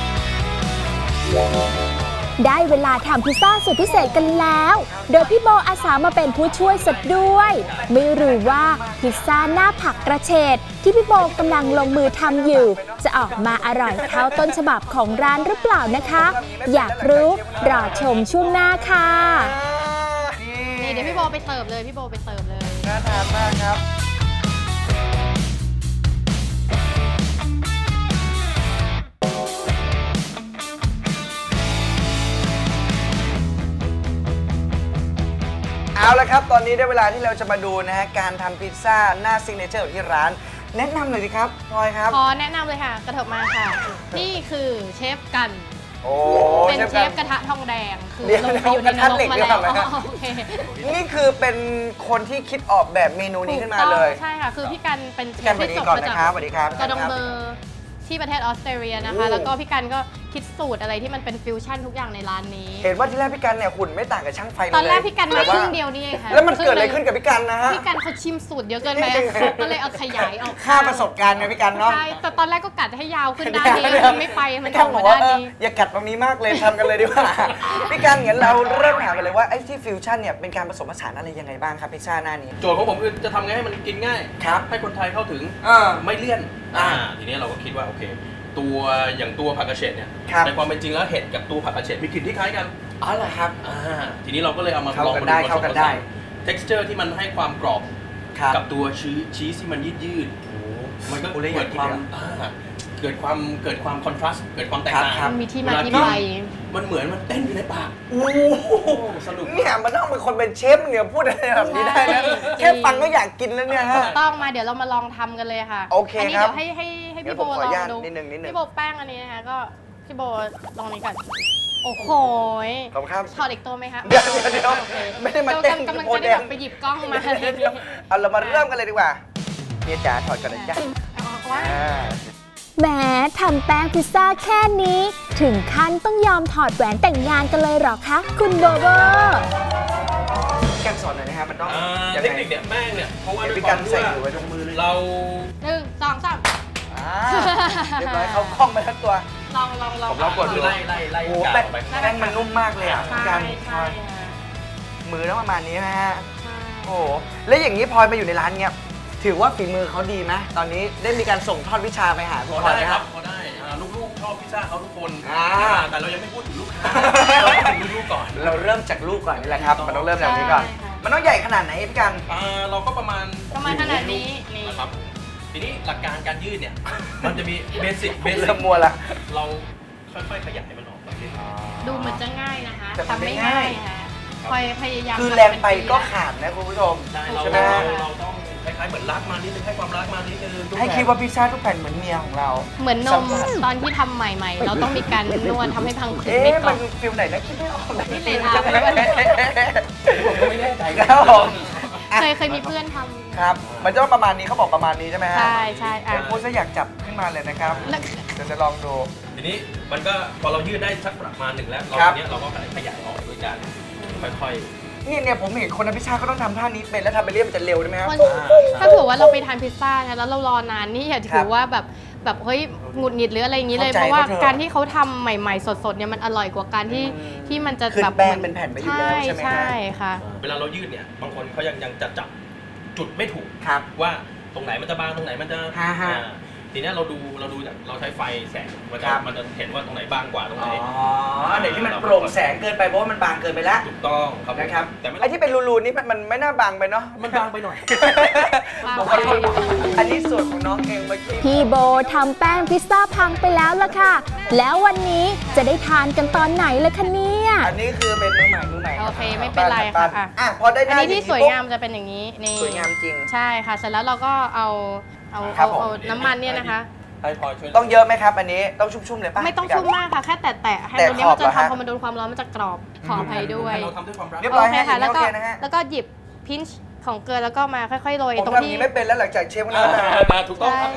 ได้เวลาทำพิซซ่าสุดพิเศษกันแล้ว โดยพี่โบอาสามาเป็นผู้ช่วยสักด้วย ไม่รู้ว่าพิซซ่าหน้าผักกระเฉดที่พี่โบกำลังลงมือทำอยู่ จะออกมาอร่อยเท่าต้นฉบับของร้านหรือเปล่านะคะ อยากรู้รอชมช่วงหน้าค่ะนี่เดี๋ยวพี่โบไปเสิร์ฟเลย พี่โบไปเสิร์ฟเลยน่าทานมากครับ เอาละครับ ตอนนี้ได้เวลาที่เราจะมาดูนะฮะ การทำพิซซ่าหน้าซิกเนเจอร์ของที่ร้าน แนะนำหน่อยสิครับพลอยครับขอแนะนำเลยค่ะ กระเถิบมาค่ะ นี่คือเชฟกันโอ้เป็นเชฟฟกระทะทองแดง คือเดี๋ยวลงไปอยู่ในนรกมาเดี๋ยวแล้วกระทะเหล็กเดี๋ยวก่อนนะอ๋อโอเคนี่คือเป็นคนที่คิดออกแบบเมนูนี้ขึ้นมาเลยถูกต้องใช่ค่ะ คือพี่กันเป็นเชพี่กันฟที่จบสวัสมาดีจากก่อนนะครับสวัสดีครับกอร์ดองเบอร์ที่ประเทศออสเตรเลียนะคะโอ้แล้วก็พี่กันก็คิดสูตรอะไรที่มันเป็นฟิวชั่นทุกอย่างในร้านนี้เห็นว่าที่แรกพี่กันเนี่ยหุ่นไม่ต่างกับช่างไฟเลยตอนแรกพี่กันมาแต่คว่ารึ่งเดียวนี่เองค่ะแล้วมันเกิดอะไรคขึ้รึ่นงกับพี่กันนะฮะพี่กันเขาชิมสูตรเยอะเกินไปเขาก็เลยเอาขยายออกค่าประสบการณ์ไงพี่กันเนาะใช่แต่ตอนแรกก็กัดให้ยาวขึ้นด้านนี้เดี๋ยวมันไม่ไปมันพี่อกันอกบอมากว่าด้านเออนี้อย่ากัดตรงนี้มากเลยทำกันเลยดีกว่า พี่กันงั้นเราเริ่มถามกันเลยว่าไอ้ที่ฟิวชั่นเนี่ยเป็นการผสมผสานอะไรยังไงบ้างครับพิซซ่าหน้านี้โจทย์ของผมคือจะทำไงให้มันกินง่ายครับให้คนไทยเข้าถึงเออไม่เลี่ยนอ่าอ่าทีนี้เราก็คิดว่าโอเค ตัวอย่างตัวผักกระเฉดเนี่ยครับในความเป็นจริงแล้วเห็ดกับตัวผักกระเฉดมีกลิ่นที่คล้ายกันอ๋อเหรอครับอ่าทีนี้เราก็เลยเอามาเข้าลองกันมาได้ดูเข้ากันได้ texture ที่มันให้ความกรอบครับกับตัวชีสชีสที่มันยืดยืดๆมันก็โอ้ละเอียเกิดดความทีเดียวอ่าเกิดความเกิดความคอนทราสต์เกิดความแตกต่างครับมันมีที่มาเวลที่กินไปมันเหมือนมันเต้นอยู่ในปากโอ้โอ้สนุกเนี่ยมันต้องเป็นคนเป็นเชฟเนี่ยพูดอะไรแบบนี้ได้นะใช่แค่ฟังก็อยากกินแล้วเนี่ยฮะต้องมาเดี๋ยวเรามาลองทำกันเลยค่ะโอเคอันนี้ครับเดี๋ยวให้ให้ให้งั้พี่นโบผมขอลออนุญาตงดูนิดนึงนิดนึงพี่โบแป้งอันนี้นะคะก็พี่โบลองนี้ก่อนโอ้โหขอบคุณครับถอดอีกตัวไหมคะเดี๋ยวเดี๋ยวเดี๋ยวโอคไม่ได้มาเต้นกำลังโอจะแดได้งแบบไปหยิบกล้องมาอะไรอย่างเงี้ยเอาเรามาเริ่มกันเลยดีกว่าเมียจ๋าถอดก่อนนะจ๊ะเอาออกว่าอ่าแหมทำแป้งพิซซ่าแค่นี้ ถึงขั้นต้องยอมถอดแหวนแต่งงานกันเลยเหรอคะ คุณโบเบอร์แกมสอนหน่อยนะครับมันต้องอ่ายังเทคไงนิคเนี่ยแป้งเนี่ยเพราะว่าเดี๋ยวด้วยพี่คกัวาน มที่ใส่ว่าอยู่ไว้ตรงมือเลยเราหนึ่งสองสามอ่าเรียบร้อยเข้ากล้องไปทั้งตัวลองลองลองผมลองกดดูไล่ไล่ไล่โอ้โหกาแป้ดงออกไปแป้งมันนุ่มมากเลยอ่ะใช่การใช่ค่ะมือต้องประมาณนี้นะฮะใช่โอ้โหแล้วอย่างนี้พลอยมาอยู่ในร้านเนี้ยถือว่าฝีมือเขาดีไหมตอนนี้ได้มีการส่งทอดวิชาไปหาคุณพอพลอยได้ไหมคครัรับบ พอได้อ่าลูกๆชอบพิซซ่าเขาทุกคนอ่าอ่าแต่เรายังไม่พูดถึงลูกค้าเราพูดถึงลูกๆก่อนเราเริ่มจากลูกก่อนนี่แหละครับมันต้องเริ่มจากนี้ก่อนใช่ค่ะมันต้องใหญ่ขนาดไหนพี่กันอ่าเราก็ประมาณประมาณขนาดนี้นี่นะครับทีนี้หลักการการยืดเนี่ย มันจะมีเบสิกเบสิเริ่กมมัวละเราค่อยๆขยายมันออกแบบนี้ดูเหมือนจะง่ายนะคะแต่มันทำไม่ไม่ง่าง่าย ยค่ะคอยพยายามคือทำแรงไปเป็นก็ปีขาดนะคุณผู้ชมใช่เราใช่ไหมเราต้องคล้ายๆเหมือนรักมานิดนึงให้ความรักมานิดนึงให้คิดว่าพิซซ่าทุกแผ่นเหมือนเมียของเราเหมือนนสัมผัสตอนที่ทำใหม่ๆ เราต้องมีการนวดทำให้พังผืดเอ๊ะไม่กรมัอน บฟิลไหนนะคิดไม่ออกนะนี่เลยอาไปด้วยผมก็ไม่แน่ใจครับผมเคยเคยมีเพื่อนทำครับ มันจะประมาณนี้เขาบอกประมาณนี้ใช่ไหมฮะใช่ใช่อ่ะเดี๋ยวพูดซะอยากจับขึ้นมาเลยนะครับแล้วเดี๋ยวจะลองดูทีนี้มันก็พอเรายืดได้สักประมาณหนึ่งแล้วเราครับทีเนี้ยเราก็ขยายออกด้วยการค่อยนี่เนี่ยผมเห็นคนทำพิซซ่าเขาต้องทำท่านี้เป็นแล้วทำไปเรื่อยมันจะเร็วได้ไหมครับมันถ้าถือว่าเราไปทานพิซซ่านะแล้วเรารอนานนี่อย่าถือว่าแบบแบบเฮ้ยหงุดหงิดหรืออะไรอย่างนี้เลยเข้าใจเพราะว่าเข้าใจการที่เขาทำใหม่ๆ สดๆเนี่ยมันอร่อยกว่าการที่อืมที่มันจะขึ้นแบบแป้งเป็นแผ่นไปอยู่แล้วใช่ไหมฮะใช่ค่ะๆ เวลาเรายืดเนี่ยบางคนเขายังยังจะจับจุดไม่ถูกครับว่าตรงไหนมันจะบางตรงไหนมันจะฮะฮะอ่าทีเนี้ยเราดูเราดูจากเราใช้ไฟแสงมันจะครับมันจะเห็นว่าตรงไหนบางกว่าตรงไหนอ๋ออันไหนที่มันโปร่งแสงเกินไปเพราะว่ามันบางเกินไปแล้วถูกต้องครับนะครับแต่ไม่ไอ้ที่เป็นรูๆนี่มันมันไม่น่าบางไปเนาะมันบางไปหน่อยผมขอโทษอันนี้ส่วนของน้องเองเมื่อกี้พี่โบทำแป้งพิซซ่าพังไปแล้วล่ะค่ะ แล้ววันนี้จะได้ทานกันตอนไหนเลยคะเนี่ยอันนี้คือเป็นมือใหม่มือใหม่โอเคไม่เป็นไรค่ะอ่ะอ่ะพอได้หอันน้านี้ที่อสวยปุ๊บงามจะเป็นอย่างนี้นี่สวยงามจริงใช่ค่ะเสร็จแล้วเราก็เอาเอาครัเอาบผมเอาน้ำมันเนี่ยนะคะให้พลอยช่วยต้องเยอะไหมครับ อันนี้ต้องชุ่มๆเลยป่ะไม่ต้องพี่กัชุ่มมากค่ะ แค่แตะๆให้แตะตัวนี้ขอมับนจะเหรอฮะทำพอมันโดนความร้อนมันจะกรอบขออภัยด้วยเราทำด้วยความรักเรียบร้อยโอเคฮะค่ะ แล้วก็โอเคนะฮะแล้วก็หยิบพินช์ของเกลือแล้วก็มาค่อยๆโรยผมตรงทำอย่างที่นี้ไม่เป็นแล้วหลังจากเชฟคนนั้นมามาถูกต้องครับ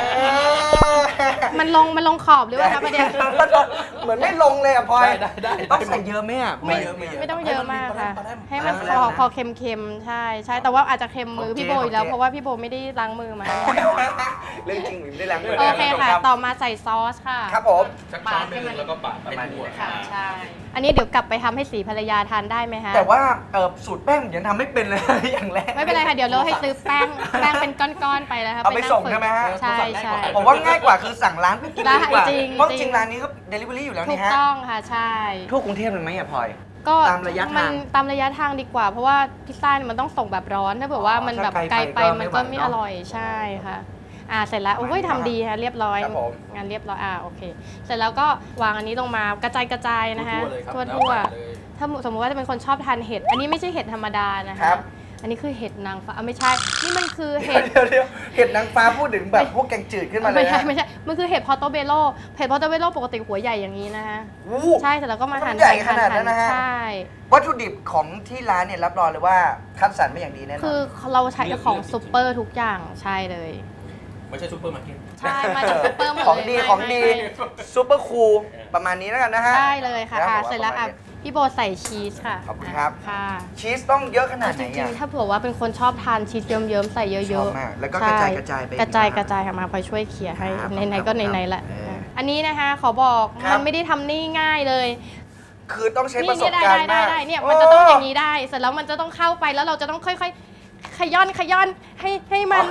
มันลงมันลงขอบหรือว่าคะประเด็นเหมือนไม่ลงเลยอ่ะพลอยได้ได้ได้ต้องใส่เยอะไหมอ่ะไม่เยอะไม่เยอะไม่ต้องเยอะมากค่ะ ให้มันอ่าพอพอเค็มๆ ใช่ใช่แต่ว่าอาจจะเค็มมือโอเคพี่โบอยู่แล้วโอเคเพราะว่าพี่โบไม่ได้ล้างมือมาเรื่องจริงหรือไม่ได้ล้างมือโอเคค่ะรับต่อมาใส่ซอสค่ะครับผมสักช้อนหนึงแล้วก็ปาดไปทั่วค่ะใช่ อันนี้เดี๋ยวกลับไปทำให้สีภรรยาทานได้ไหมคะแต่ว่าเอ่อสูตรแป้งผมยังทำไม่เป็นเลย อย่างแรกไม่เป็นไรค่ะ เดี๋ยวเราให้ซื้อแป้งแป้งเป็นก้อนๆไปแล้วค่ะเอาไปนั่ส่งฝึกใช่ไหมฮะใช่ใช่ผมว่าง่ายกว่าคือสั่งร้านไปกินได้ดีกว่าจริงเพราะจจริริงงร้านนี้ก็เดลิเวอรี่อยู่แล้วถูนี่กฮะต้องค่ะใช่ทั่วกรุงเทพเลยไหมอ่ะพลอยก็ตามระยะทางมันตามระยะทางดีกว่า เพราะว่าพิซซ่าเนี่ยมันต้องส่งแบบร้อนถ้าเผื่อว่ามันแบบถ้าไกไกลลไปไปมันก็ก็ไม่ไม่ไหวอเนอะร่อยใช่ค่ะอ่าเสร็จแล้วโอ้ยทำดีค่ะเรียบร้อยครับผมงานเรียบร้อยอ่าโอเค เสร็จแล้วก็วางอันนี้ลงมากระจายกระจายนะคะทั่วๆเลยครับทั่วแล้วทั่วแต่เลยถ้าสมมติว่าจะเป็นคนชอบทานเห็ดอันนี้ไม่ใช่เห็ดธรรมดานะครัคะบอันนี้คือเห็ดนางฟ้าอ่ะไม่ใช่ นี่มันคือเห็ดเดี๋ยวเดี๋ยวเห็ดนางฟ้าพูดถึงแบบพวกแกงจืดขึ้นมาเลยไม่ใช่นะไม่ใช่ มันคือเห็ดพอโตเบโลเห็ดพอโตเบโลปกติหัวใหญ่อย่างนี้นะคะอู้ใช่เสร็จแล้วก็มาหั่นมันใหญ่หั่ขนาดนั้นนะฮะใช่วัตถุดิบของที่ร้านเนี่ยรับรองเลยว่าคัดสรรมาอย่างดีแน่นอนคือเราใช้ของซุปเปอร์ทุกอย่างใช่เลยไม่ใช่ซูเปอร์มาร์เก็ตใช่มาจากซุปเปอร์หมดเลยของดีไม่ของดีไม่ไม่ซูเปอร์คูลประมาณนี้แล้วกันนะฮะได้เลยค่ะนะอ่ะผมว่าเสร็จแล้วประอ่ะมาณนี้พี่โบใส่ชีสค่ะขอบคุณครับค่ะชีสต้องเยอะขนาดจไหนริงอ่ะๆถ้าเผื่อว่าเป็นคนชอบทานชีสเยิ้มๆใส่เยอะๆชอบมากแล้วก็ใช่กระจายๆไปกระจายอีกนะกระจายค่ะมาพลอยช่วยเขี่ยให้ครับไหนๆก็ไหนๆแหละเอออันนี้นะคะขอบอกครับมันไม่ได้ทำนี่ง่ายเลยคือต้องใช้ประสนี่บได้การได้ณ์ได้มากได้เนี่ยมันจะต้องอย่างนี้ได้ เสร็จแล้วมันจะต้องเข้าไปแล้วเราจะต้องค่อยๆ ขย้อนขย้อนให้ให้มัน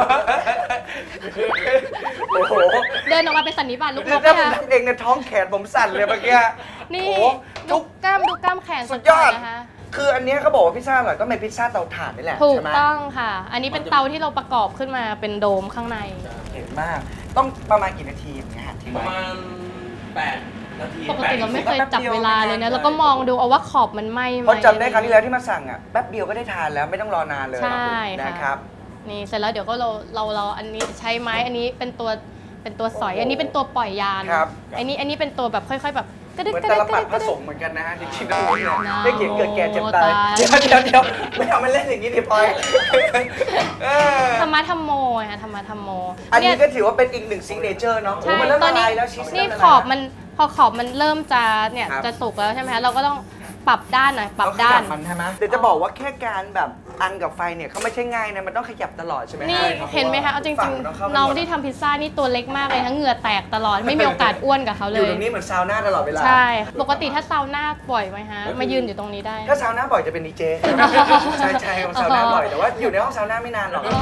โอ้โหเดินออกมาเป็นสันนิบาตลูกนถ้าก ถ้าผมค่ะทำเองเนี่ยท้องแขนผมสั่นเลยเมื่อกี้นี่โอ้โหดูทุกกล้ามดูกล้ามแขนสุดยอดๆนะคะคืออันเนี้ยเขาบอกว่าพิซซ่าอร่อยก็เป็นพิซซ่าเตาถ่านนี่แหละถูกใช่ไหมต้องค่ะ อันนี้เป็นเตาที่เราประกอบขึ้นมาเป็นโดมข้างในเห็นมาก ต้องประมาณกี่นาทีอย่างเงี้ยฮะที่ประมาณแปดนาทีปกติเราไม่เคยแป๊บเดียวจับเวลาเลยนะ แล้วก็มองดูเอาว่าขอบมันไหม้ไหมเพราะจำได้ครั้งที่แล้วที่มาสั่งอ่ะแป๊บเดียวก็ได้ทานแล้วไม่ต้องรอนานเลยใช่ค่ะนะครับนี่เสร็จแล้วเดี๋ยวก็เราเราเราอันนี้ใช้ไม้อันนี้เป็นตัวเป็นตัวสอย อันนี้เป็นตัวปล่อยยานครับอันนี้อันนี้เป็นตัวแบบค่อยๆแบบกระดึ๊เหกมือนกระตดึ๊ลกกปัระดดึ๊กผกระสดึ๊กมเหมือนกันนะฮะจริงๆแล้วเนี่ย No ได้เกิดเกิดแก่เจ็บตายตายเดี๋ยวเดี๋ยวเดี๋ยวไม่เอามาเล่นอย่างนี้ดิพลอยเออธรรมะธรรมโมค่ะธรรมะธรรมโมอันนี้เยก็ถือว่าเป็นอีกหนึ่งซิกเนเจอร์เนาะโอ้ใช่มันเริ่มตอละนนี้ลายแล้วชีสนี่เริ่มละลายขอบมันพอขอบมันเริ่มจะเนี่ยครับจะสุกแล้วใช่ไหมคะเราก็ต้องปรับด้านหน่อยปรับด้านมันใช่ไหมเดี๋ยวจะบอกว่าแค่การแบบอังกับไฟเนี่ยเขาไม่ใช่ง่ายนะมันต้องขยับตลอดใช่ไหมนี่เห็นไหมคะเอาจริงๆน้องที่ทำพิซซ่านี่ตัวเล็กมากเลยทั้งเหงื่อแตกตลอดไม่มีโอกาสอ้วนกับเขาเลอยู่ยตรงนี้เหมือนซาวน่าตลอดเวลาใช่ปกติถ้าซาวน่าบ่อยไหมฮะมายืนอยู่ตรงนี้ได้ถ้าซาวน่าบ่อยจะเป็นดีเจใช่ใช่ของซาวน่าบ่อยแต่ว่าอยู่ในห้องซาวน่าไม่นานหรอก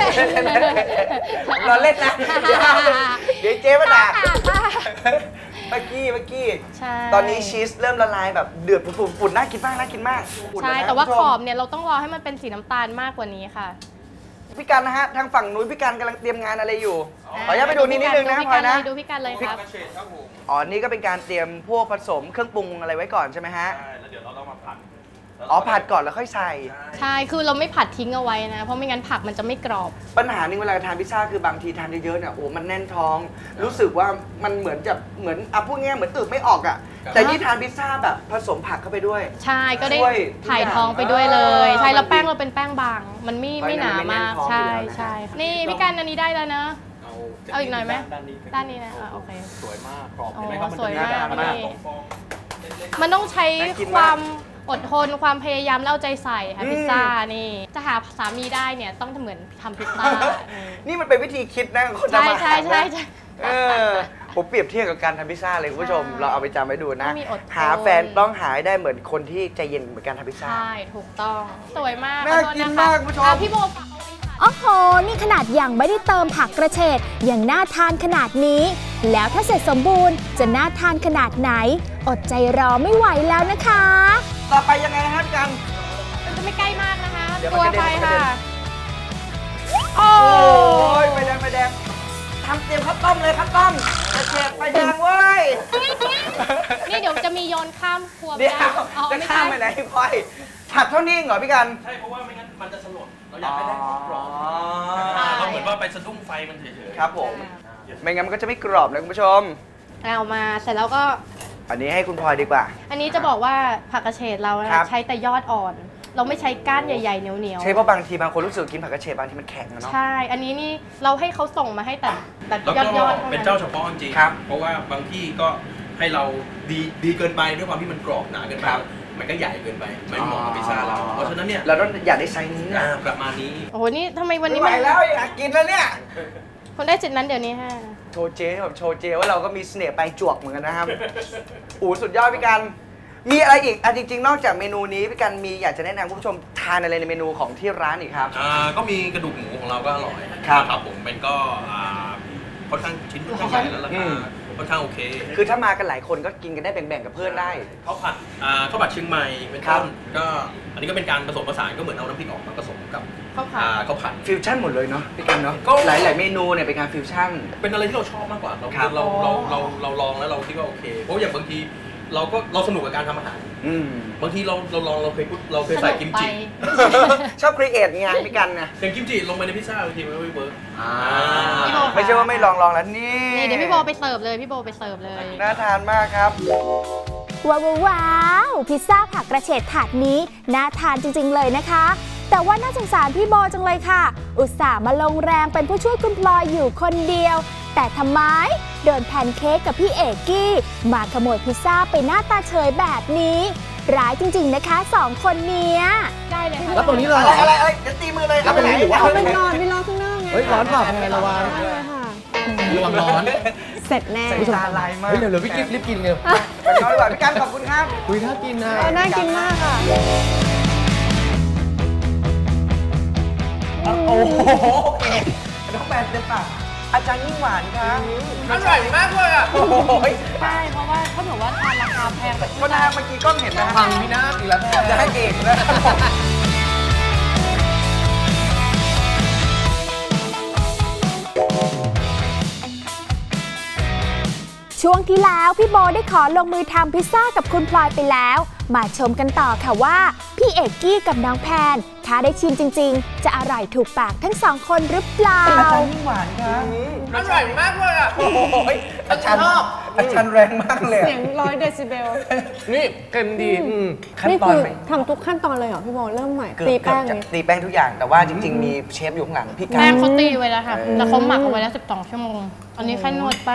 เราเล่นนะเดี๋ยวเจ๊มาด่าเมื่อกี้เมื่อกี้ตอนนี้ชีสเริ่มละลายแบบเดือดฝุ่นๆน่ากินมากน่ากินมากใช่แต่ว่าขอบเนี่ยเราต้องรอให้มันเป็นสีน้ำตาลมากกว่านี้ค่ะพี่กันนะฮะทางฝั่งนู้นพี่กันกำลังเตรียมงานอะไรอยู่ขออนุญาตไปดูนิดนึงนะพลอยนะดูพี่กันเลยครับอ๋อนี่ก็เป็นการเตรียมพวกผสมเครื่องปรุงอะไรไว้ก่อนใช่ไหมฮะใช่แล้วเดี๋ยวเราต้องมาผัดอ๋อผัดก่อนแล้วค่อยใส่ใช่คือเราไม่ผัดทิ้งเอาไว้นะเพราะไม่งั้นผักมันจะไม่กรอบปัญหาหนึ่งเวลาทานพิซซ่าคือบางทีทานเยอะๆเนี่ยโอ้มันแน่นท้อง รู้สึกว่ามันเหมือนจะเหมือนอ่ะพูดง่ายๆเหมือนอึไม่ออกอ่ะแต่นี่ทานพิซซ่าแบบผสมผักเข้าไปด้วยใช่ก็ได้ช่วยถ่ายท้องไปด้วยเลยอ่าใช่แล้วแป้งเราเป็นแป้งบาง มันไม่เพราะไม่หนามากมันไม่แน่นท้องใช่อยู่แล้วนะใช่ค่ะนี่พี่กันอันนี้ได้แล้วเนอะเอาเอาอีกหน่อยไหมด้านนี้ด้านนี้นะอ่ะโอเคสวยมากกรอบอ๋อเห็นไหมครับมันสวยจะมากมีด้านหน้านี่ตรงฟองมันต้องใช้น่ากินคมากวามอดทนความพยายามเล่าใจใส่ค่ะอืมพิซซ่านี่จะหาสามีได้เนี่ยต้องเหมือนทำพิซซ่านี่มันเป็นวิธีคิดนะของคนใช่ทำอาใช่หารใช่นะใช่เออผมเปรียบเทียบกับการทำพิซซ่าเลยคุณผู้ชมใช่เราเอาไปจำไว้ดูนะต้องมีอดทนหาแฟนต้องหาให้ได้เหมือนคนที่ใจเย็นเหมือนการทำพิซซ่าใช่ถูกต้องสวยมากน่าขอโทษกินนะคะมากคุณผู้ชมอ่ะพี่โบฝากเอาไว้ค่ะโอ้โห นี่ขนาดยังไม่ได้เติมผักกระเฉดยังน่าทานขนาดนี้ แล้วถ้าเสร็จสมบูรณ์จะน่าทานขนาดไหน อดใจรอไม่ไหวแล้วนะคะต่อไปยังไงฮะพี่กันมันจะไม่ใกล้มากนะคะเดี๋ยวตัมัวนกระไปเด็นมันกระเด็นค่ะ โอ้โอ้ยไฟแดงไฟแดงทำเตรียมข้าวต้มเลยข้าวต้มกระเฉดไฟแดงเว้ยนี่เดี๋ยวจะมีโยนข้ามครัวไปเดี๋ยวได้อ๋อจะไม่ข้าใช่มไปไหนพลอยผัดเท่านี้เหรอพี่กันใช่เพราะว่าไม่งั้นมันจะสลดเราอยากให้ได้กรอบเราเหมือนว่าไปสะดุ้งไฟมันเฉยๆครับผม ไม่งั้นมันก็จะไม่กรอบนะคุณผู้ชมเอามาเสร็จแล้วก็อันนี้ให้คุณพลอยดีกว่าอันนี้จะบอกว่าผักกระเฉดเรานะครับ ใช้แต่ยอดอ่อน เราไม่ใช้ก้านใหญ่ๆเหนียวใช่เพราะบางทีบางคนรู้สึกกินผักกระเฉดบางทีมันแข็งนะๆเนาะใช่ อันนี้นี่เราให้เขาส่งมาให้แต่แต่แล้วยอดยก็อดๆเท่าเป็นนั้นเจ้าเฉพาะจริงๆครับเพราะว่าบางที่ก็ให้เราดีดีเกินไปด้วยความที่มันกรอบหนาเกินไปครับมันก็ใหญ่เกินไปไม่เหมาะกับพิซซ่าเรา เพราะฉะนั้นเนี่ยเราต้องอยากได้ไซส์นี้อ่าอะประมาณนี้โอ้โห นี่ทำไมวันไม่นี้ไหวมันแล้วอยากกินแล้วเนี่ยคนได้จุดนั้นเดี๋ยวนี้ฮะโชว์เจ๊แบบโชว์เจ๊ว่าเราก็มีเสน่ห์ไปจวกเหมือนกันนะครับ อู๋สุดยอดพี่กัน มีอะไรอีกอ่ะจริงๆ นอกจากเมนูนี้พี่กันมีอยากจะแนะนำคุณผู้ชมทานอะไรในเมนูของที่ร้านอีกครับอ่าก็มีกระดูกหมูของเราก็อร่อยครับนะครับผมเป็นก็อ่าค่อนข้างชิ้นค่อนข้างใหญ่แล้วราอืคาม ค่อนข้างโอเคคือถ้ามากันหลายคนก็กินกันได้แบ่งๆกับเพื่อนได้ข้าวผัดอ่าข้าวผัดเชียงใหม่เป็นครัต้บนก็อันนี้ก็เป็นการผสมผสานก็เหมือนเอาน้ำพริกออกมาผสมกับข้าวผัดอ่าข้าวผัดฟิวชั่นหมดเลยเนาะพี่กันเนาะก็หลายๆเมนูเนี่ยเป็นการฟิวชั่นเป็นอะไรที่เราชอบมากกว่าเราครับเราเราเราเราลองแล้วเราคิดว่าโอเคเพราะอย่างบางทีเราก็เราสนุกกับการทำอาหารอืมบางทีเราเราลองเราเคยพูดเราเคยใส่กิมจิชอบครีเอทไงพี่กันนะอย่างกิมจิลงไปในพิซซ่าบางทีมันไม่เวิร์กพี่โบไม่ใช่ว่าไม่ลองลองแล้วนี่นี่เดี๋ยวพี่โบไปเสิร์ฟเลย พี่โบไปเสิร์ฟเลยน่าทานมากครับว้าวว้าวพิซซ่าผักกระเฉดถาดนี้น่าทานจริงๆเลยนะคะ แต่ว่าน่าสงสารพี่โบจังเลยค่ะ อุตส่าห์มาลงแรงเป็นผู้ช่วยคุณพลอยอยู่คนเดียว แต่ทำไมเดินแพนเค้กกับพี่เอกกี้ มาขโมยพิซซ่าไปหน้าตาเฉยแบบนี้ ร้ายจริงๆนะคะสองคนเนี้ยได้เลยค่ะแล้วตรงนี้เราอะไรอะไรอะไรเดี๋ยวตีมือเลยเอาไปไหนหรือว่าเอาไปก่อนไปรอข้างนอกไงเฮ้ยร้อนเปล่าทำไงระวังเลยค่ะระวังร้อนเสร็จแน่สายตาลายมากเฮ้ยเดี๋ยวเดี๋ยวพี่กิ๊ฟรีบกินเร็วไปนอนดีกว่าพี่กันขอบคุณครับคุยน่ากินนะเออน่ากินมากค่ะโอ้โหโอเคน้องแปดเต็มปากอาจารย์ยิ่งหวานครับอร่อยมากเลยอ่ะโอ้โหใช่ เพราะว่าถ้าเกิดว่าทานราคาแพงแบบก็นาเมื่อกี้ก้องเห็นนะพังพินาศอีกแล้วจะให้เอกนะช่วงที่แล้วพี่โบได้ขอลงมือทำพิซซ่ากับคุณพลอยไปแล้ว มาชมกันต่อค่ะว่า พี่เอกกี้กับน้องแพนถ้าได้ชิมจริงๆ จะอร่อยถูกปากทั้งสองคนหรือเปล่าอาจารย์ยิ่งหวานครับอร่อยมากเลยอ่ะโอ้โหอาจารย์อาจารย์แรงมากเลยเสียงร้อยเดซิเบลนี่เค็มดีอืมขั้นนี่ตอคืนอไหมทำทุกขั้นตอนเลยเหรอพี่โบเริ่มใหม่เกือบตีแป้งเกือบจะเลยตีแป้งทุกอย่างแต่ว่าจริง ๆ มีเชฟอยู่ข้างหลังพี่กัแป้นงเขาตีไว้แล้วค่ะ แต่เขาหมักเอาไว้แล้วสิบสองชั่วโมง อันนี้แค่นวดแป้ง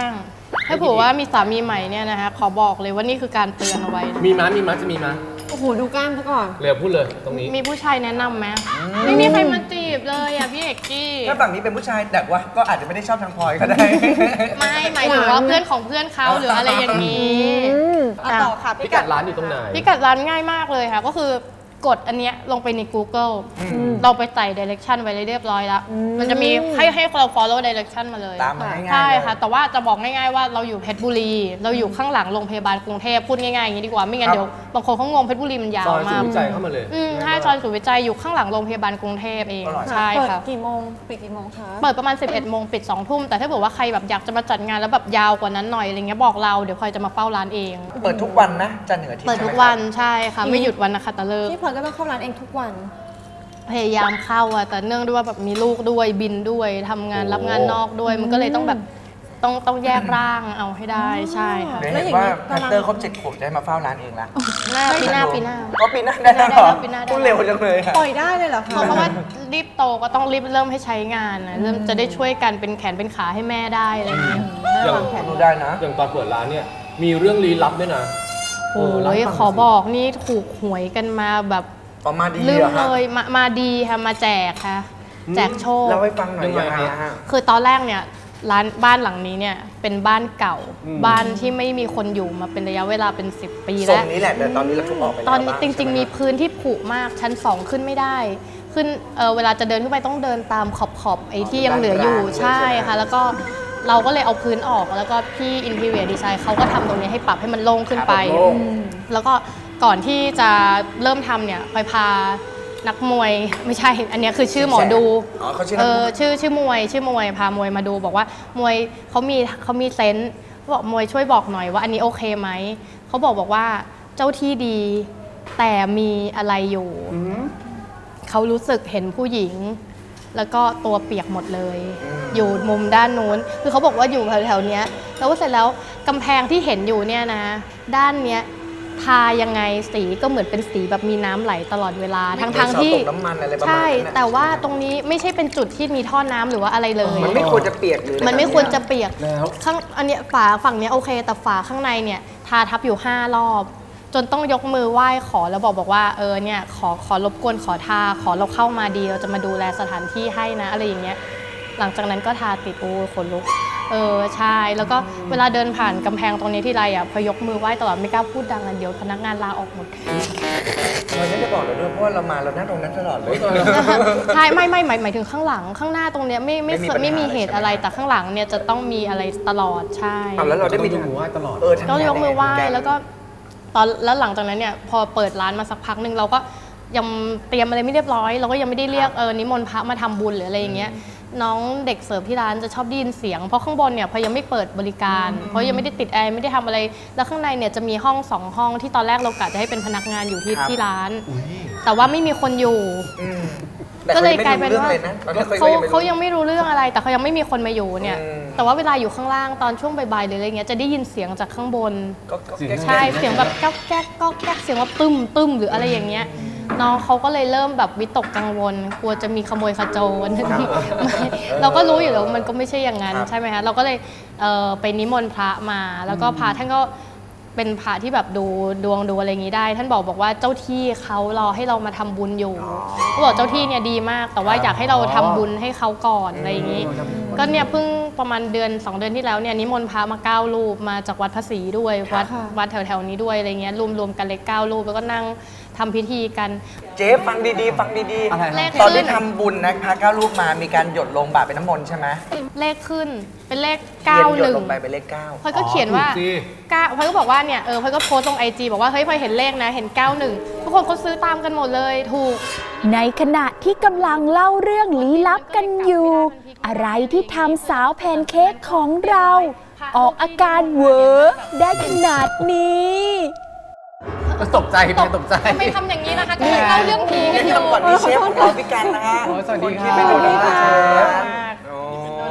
ถ้าเผื่อว่ามีสามีใหม่เนี่ยนะคะขอบอกเลยว่านี่คือการเตือนเอาไว้นะมีม้ามีม้าจะมีม้าโอ้โหดูกล้ามซะก่อนเร็วพูดเลยตรงนี้มีผู้ชายแนะนำไหมไม่มีใครมาจีบเลยอ่ะพี่เอกกี้ถ้าฝั่งนี้เป็นผู้ชายแต่ว่าก็อาจจะไม่ได้ชอบทางพลอยก็ได้ไม่หมายถึงว่าเพื่อนของเพื่อนเขาหรืออะไรอย่างนี้อ่ะต่อค่ะพิพี่กักัดดร้านอยู่ตรงไหนพิกัดร้านง่ายมากเลยค่ะ ก็คือกดอันเนี้ยลงไปใน Google เราไปใส่ direction ไว้เรียบร้อยแล้ว มันจะมีให้ให้เรา follow direction มาเลยตามมาง่ายๆใช่เลยค่ะ แต่ว่าจะบอกง่ายๆว่าเราอยู่เพชรบุรี เราอยู่ข้างหลังโรงพยาบาลกรุงเทพพูดง่ายๆอย่างนี้ดีกว่า ไม่งั้นครับเดี๋ยวบางคนเขางงเพชรบุรีมันยาวซอยศูมาน กย์วิจัยเข้ามาเลยอืมใช่ซอยศูนย์วิจัยอยู่ข้างหลังโรงพยาบาลกรุงเทพเองอร่อยใช่เปิดค่ะกี่โมงปิดกี่โมงคะเปิดประมาณ สิบเอ็ดโมงปิด สองทุ่มแต่ถ้าเผื่อว่าใครแบบอยากจะมาจัดงานแล้วแบบยาวกว่านั้นหน่อยอะไรเงี้ยบอกเราเดี๋ยวพลอยจะมาเฝ้าร้านเองเปิดทุกวันนะจันทร์ถึงอาทิตย์เปิดทุกใช่ไหมวันใช่ค่ะไม่หยุดวันนะคะตะเลิกพี่พลอยก็ต้องเข้าร้านเองทุกวันพยายามเข้าอะแต่เนื่องด้วยว่าแบบมีลูกด้วยบินด้วยทำงานโอ้รับงานนอกด้วย มันก็เลยต้องแบบต้องต้องแยกร่างเอาให้ได้ใช่ค่ะเดี๋ยวแล้วเห็อน ย่างว่านี้แพตเตอร์ครบเจ็ดขวบจะให้มาเฝ้าร้านเองละหน้าปีหน้าปีหน้าก็ปีหน้าได้แล้วเหรอปีหน้าได้พูดเร็วจังเลยอะปล่อยได้เลยเหรอคะเพราะว่ารีบโตก็ต้องรีบเริ่มให้ใช้งานนะเริ่มจะได้ช่วยกันเป็นแขนเป็นขาให้แม่ได้อะไรอย่างเงี้ยอย่างวางแผนดูได้นะอย่างตอนเปิดร้านเนี่ยมีเรื่องลี้ลับด้วยนะโอ้เล่าให้ยฟังขอหน่ยสิบอกนี่ถูกหวยกันมาแบบต่อมาดีลืมเหรอเลฮะยมามาดีค่ะมาแจกค่ะ แจกโชคเล่าให้ฟังหน่อยยังไงยังไงฮะฮะคือตอนแรกเนี่ยร้านบ้านหลังนี้เนี่ยเป็นบ้านเก่า บ้านที่ไม่มีคนอยู่มาเป็นระยะเวลาเป็น สิบ ปีทรแล้งวนี้แหละแต่ตอนนี้เราทุบออกไปแล้วตอนนี้บ้าจริง ๆ มีใช่ไหพื้นที่ผุมากชั้นสองขึ้นไม่ได้ ขึ้นเออเวลาจะเดินขึ้นไปต้องเดินตามขอบขอบๆไอ้ที่ยังเหลืออยู่ใช่ค่ะ แล้วก็เราก็เลยเอาพื้นออกแล้วก็พี่อินทีเรียดีไซน์เขาก็ทำตรงนี้ให้ปรับให้มันโล่งขึ้นไปครับโล่งแล้วก็ก่อนที่จะเริ่มทำเนี่ยพลอยพานักมวยไม่ใช่ อันเนี้ยคือชื่อหมอดูอ๋อเขาชื่อเอนักมอวยชื่อชื่อมวยชื่อมวยพามวยมาดูบอกว่ามวยเขามีเขามีเซนส์บอกมวยช่วยบอกหน่อยว่าอันนี้โอเคไหมเขาบอกบอกว่าเจ้าที่ดีแต่มีอะไรอยู่เขารู้สึกเห็นผู้หญิง แล้วก็ตัวเปียกหมดเลย อยู่มุมด้านนู้นคือเขาบอกว่าอยู่แถวๆเนี้ยแล้วก็เสร็จแล้วกำแพงที่เห็นอยู่เนี่ยนะด้านเนี้ยทายังไงสีก็เหมือนเป็นสีแบบมีน้ำไหลตลอดเวลาทั้งทางๆที่ตกน้ำมันอะไรประมาณใช่นั้นน่ะแต่ว่าตรงนี้ไม่ใช่เป็นจุดที่มีท่อน้ำหรือว่าอะไรเลยมันไม่ควรจะเปียกหรืออะมันไม่ควรจะเปียกแล้วข้างอันเนี้ยฝาฝั่งเนี้ยโอเค แต่ฝาข้างในเนี่ยทาทับอยู่ห้ารอบ จนต้องยกมือไหว้ขอแล้วบอกบอกว่าเออเนี่ยขอขอรบกวนขอทาขอเราเข้ามาดีเราจะมาดูแลสถานที่ให้นะอะไรอย่างเงี้ยหลังจากนั้นก็ทาติดโอ้ขนลุกเออใช่แล้วก็เวลาเดินผ่านกำแพงตรงนี้ที่ไรอ่ะพอยกมือไหว้ตลอดไม่กล้าพูดดังอ่ะเดี๋ยวพนักงานลาออกหมดมันไม่ได้บอกเราด้วยเพราะว่าเรามาเรานั่งตรงนั้นตลอดเลยใช่ไม่ไม่หมายหมายถึงข้างหลังข้างหน้าตรงเนี้ยไม่ไม่ไม่มีเคยไม่มีปัญหาเหตุใช่ไหมอะไรแต่ข้างหลังเนี่ยจะต้องมีอะไรตลอดใช่เอาแล้วเราได้ต้องมียกมือไหว้ตลอดเออทำก็งานยกมือไหว้ได้แล้วก็ตอนแล้วหลังจากนั้นเนี่ยพอเปิดร้านมาสักพักหนึ่งเราก็ยังเตรียมอะไรไม่เรียบร้อย เราก็ยังไม่ได้เรียกเออนิมนต์พระมาทำบุญหรืออะไรอย่างเงี้ยน้องเด็กเสิร์ฟที่ร้านจะชอบได้ยินเสียงเพราะข้างบนเนี่ยพอยังไม่เปิดบริการ เพราะยังไม่ได้ติดแอร์ไม่ได้ทำอะไร แล้วข้างในเนี่ยจะมีห้องสองห้องที่ตอนแรกเรากะจะให้เป็นพนักงานอยู่ที่ครับที่ร้าน แต่ว่าไม่มีคนอยู่อืมก็เลยกลายเป็นว่าแต่เขาเขาเขายัยัง งไม่รู้ไม่รู้เรื่องอะไร แต่เขายังไม่มีคนมาอยู่เนี่ยอืมแต่ว่าเวลาอยู่ข้างล่างตอนช่วงบ่ายๆหรืออะไรเงี้ยจะได้ยินเสียงจากข้างบนก็ก็เสียงแก้ๆใช่เสียงแบบก๊อกแก๊กก๊อกแก๊กเสียงว่าตึ้มตึ้มหรืออะไรอย่างเงี้ยน้องเขาก็เลยเริ่มแบบวิตกกังวลกลัวจะมีขโมยขโจร ไม่เราก็รู้อยู่แล้ววามันก็ไม่ใช่อย่างนั้นครับใช่ไหมคะเราก็เลยเอ่อไปนิมนต์พระมา แล้วก็พระท่านก็เป็นพระที่แบบดูดวงดูอะไรอย่างนี้ได้ ท่านบอกบอกว่าเจ้าที่เขารอให้เรามาทำบุญอยู่เขาบอกเจ้าที่เนี่ยดีมาก แต่ว่าอยากให้เราทำบุญให้เขาก่อนอะไรอย่างนี้ ก็เนี่ยเพิ่งประมาณเดือนสองเดือนที่แล้วเนี่ยนิมนต์พระมาเก้ารูปมาจากวัดพระศรีด้วยวัดวัดแถวๆนี้ด้วยอะไรเงี้ยรวมๆกันเลยเก้ารูปแล้วก็นั่งทำพิธีกันเจ๊ฟังดีๆ ฟังดีอะไรเลขๆ ตอนที่ขึ้นทำบุญนะพระเก้ารูปมามีการหยดลงบาตรเป็นน้ำมนต์ใช่ไหมเลขขึ้นเป็นเลขเทีเก้ายนหยหดนึ่งลงไปเป็นเลขเก้าพลอยก็เขียนว่าอ๋อถูกสิเก้าพลอยก็บอกว่าเนี่ยเออพลอยก็โพสต์ลงไอจีบอกว่าเฮ้ยพลอยเห็นเลขนะเห็นเก้าหนึ่งทุกคนเขาซื้อตามกันหมดเลยถูกในขณะที่กำลังเล่าเรื่องลี้ลับกันอยู่ อะไรที่ทำสาวแพนเค้กของเรา ออกอาการเหวอได้ขนาดนี้ตกใจแพนตกใจทำไมทำอย่างนี้นะคะกำลังเล่าเรื่องผีกันอยู่ก่อนที่เชฟของเราพี่กันนะฮะโอ้ยสวัสดีครับนที่เป็นหัวหน้าเชฟมาได้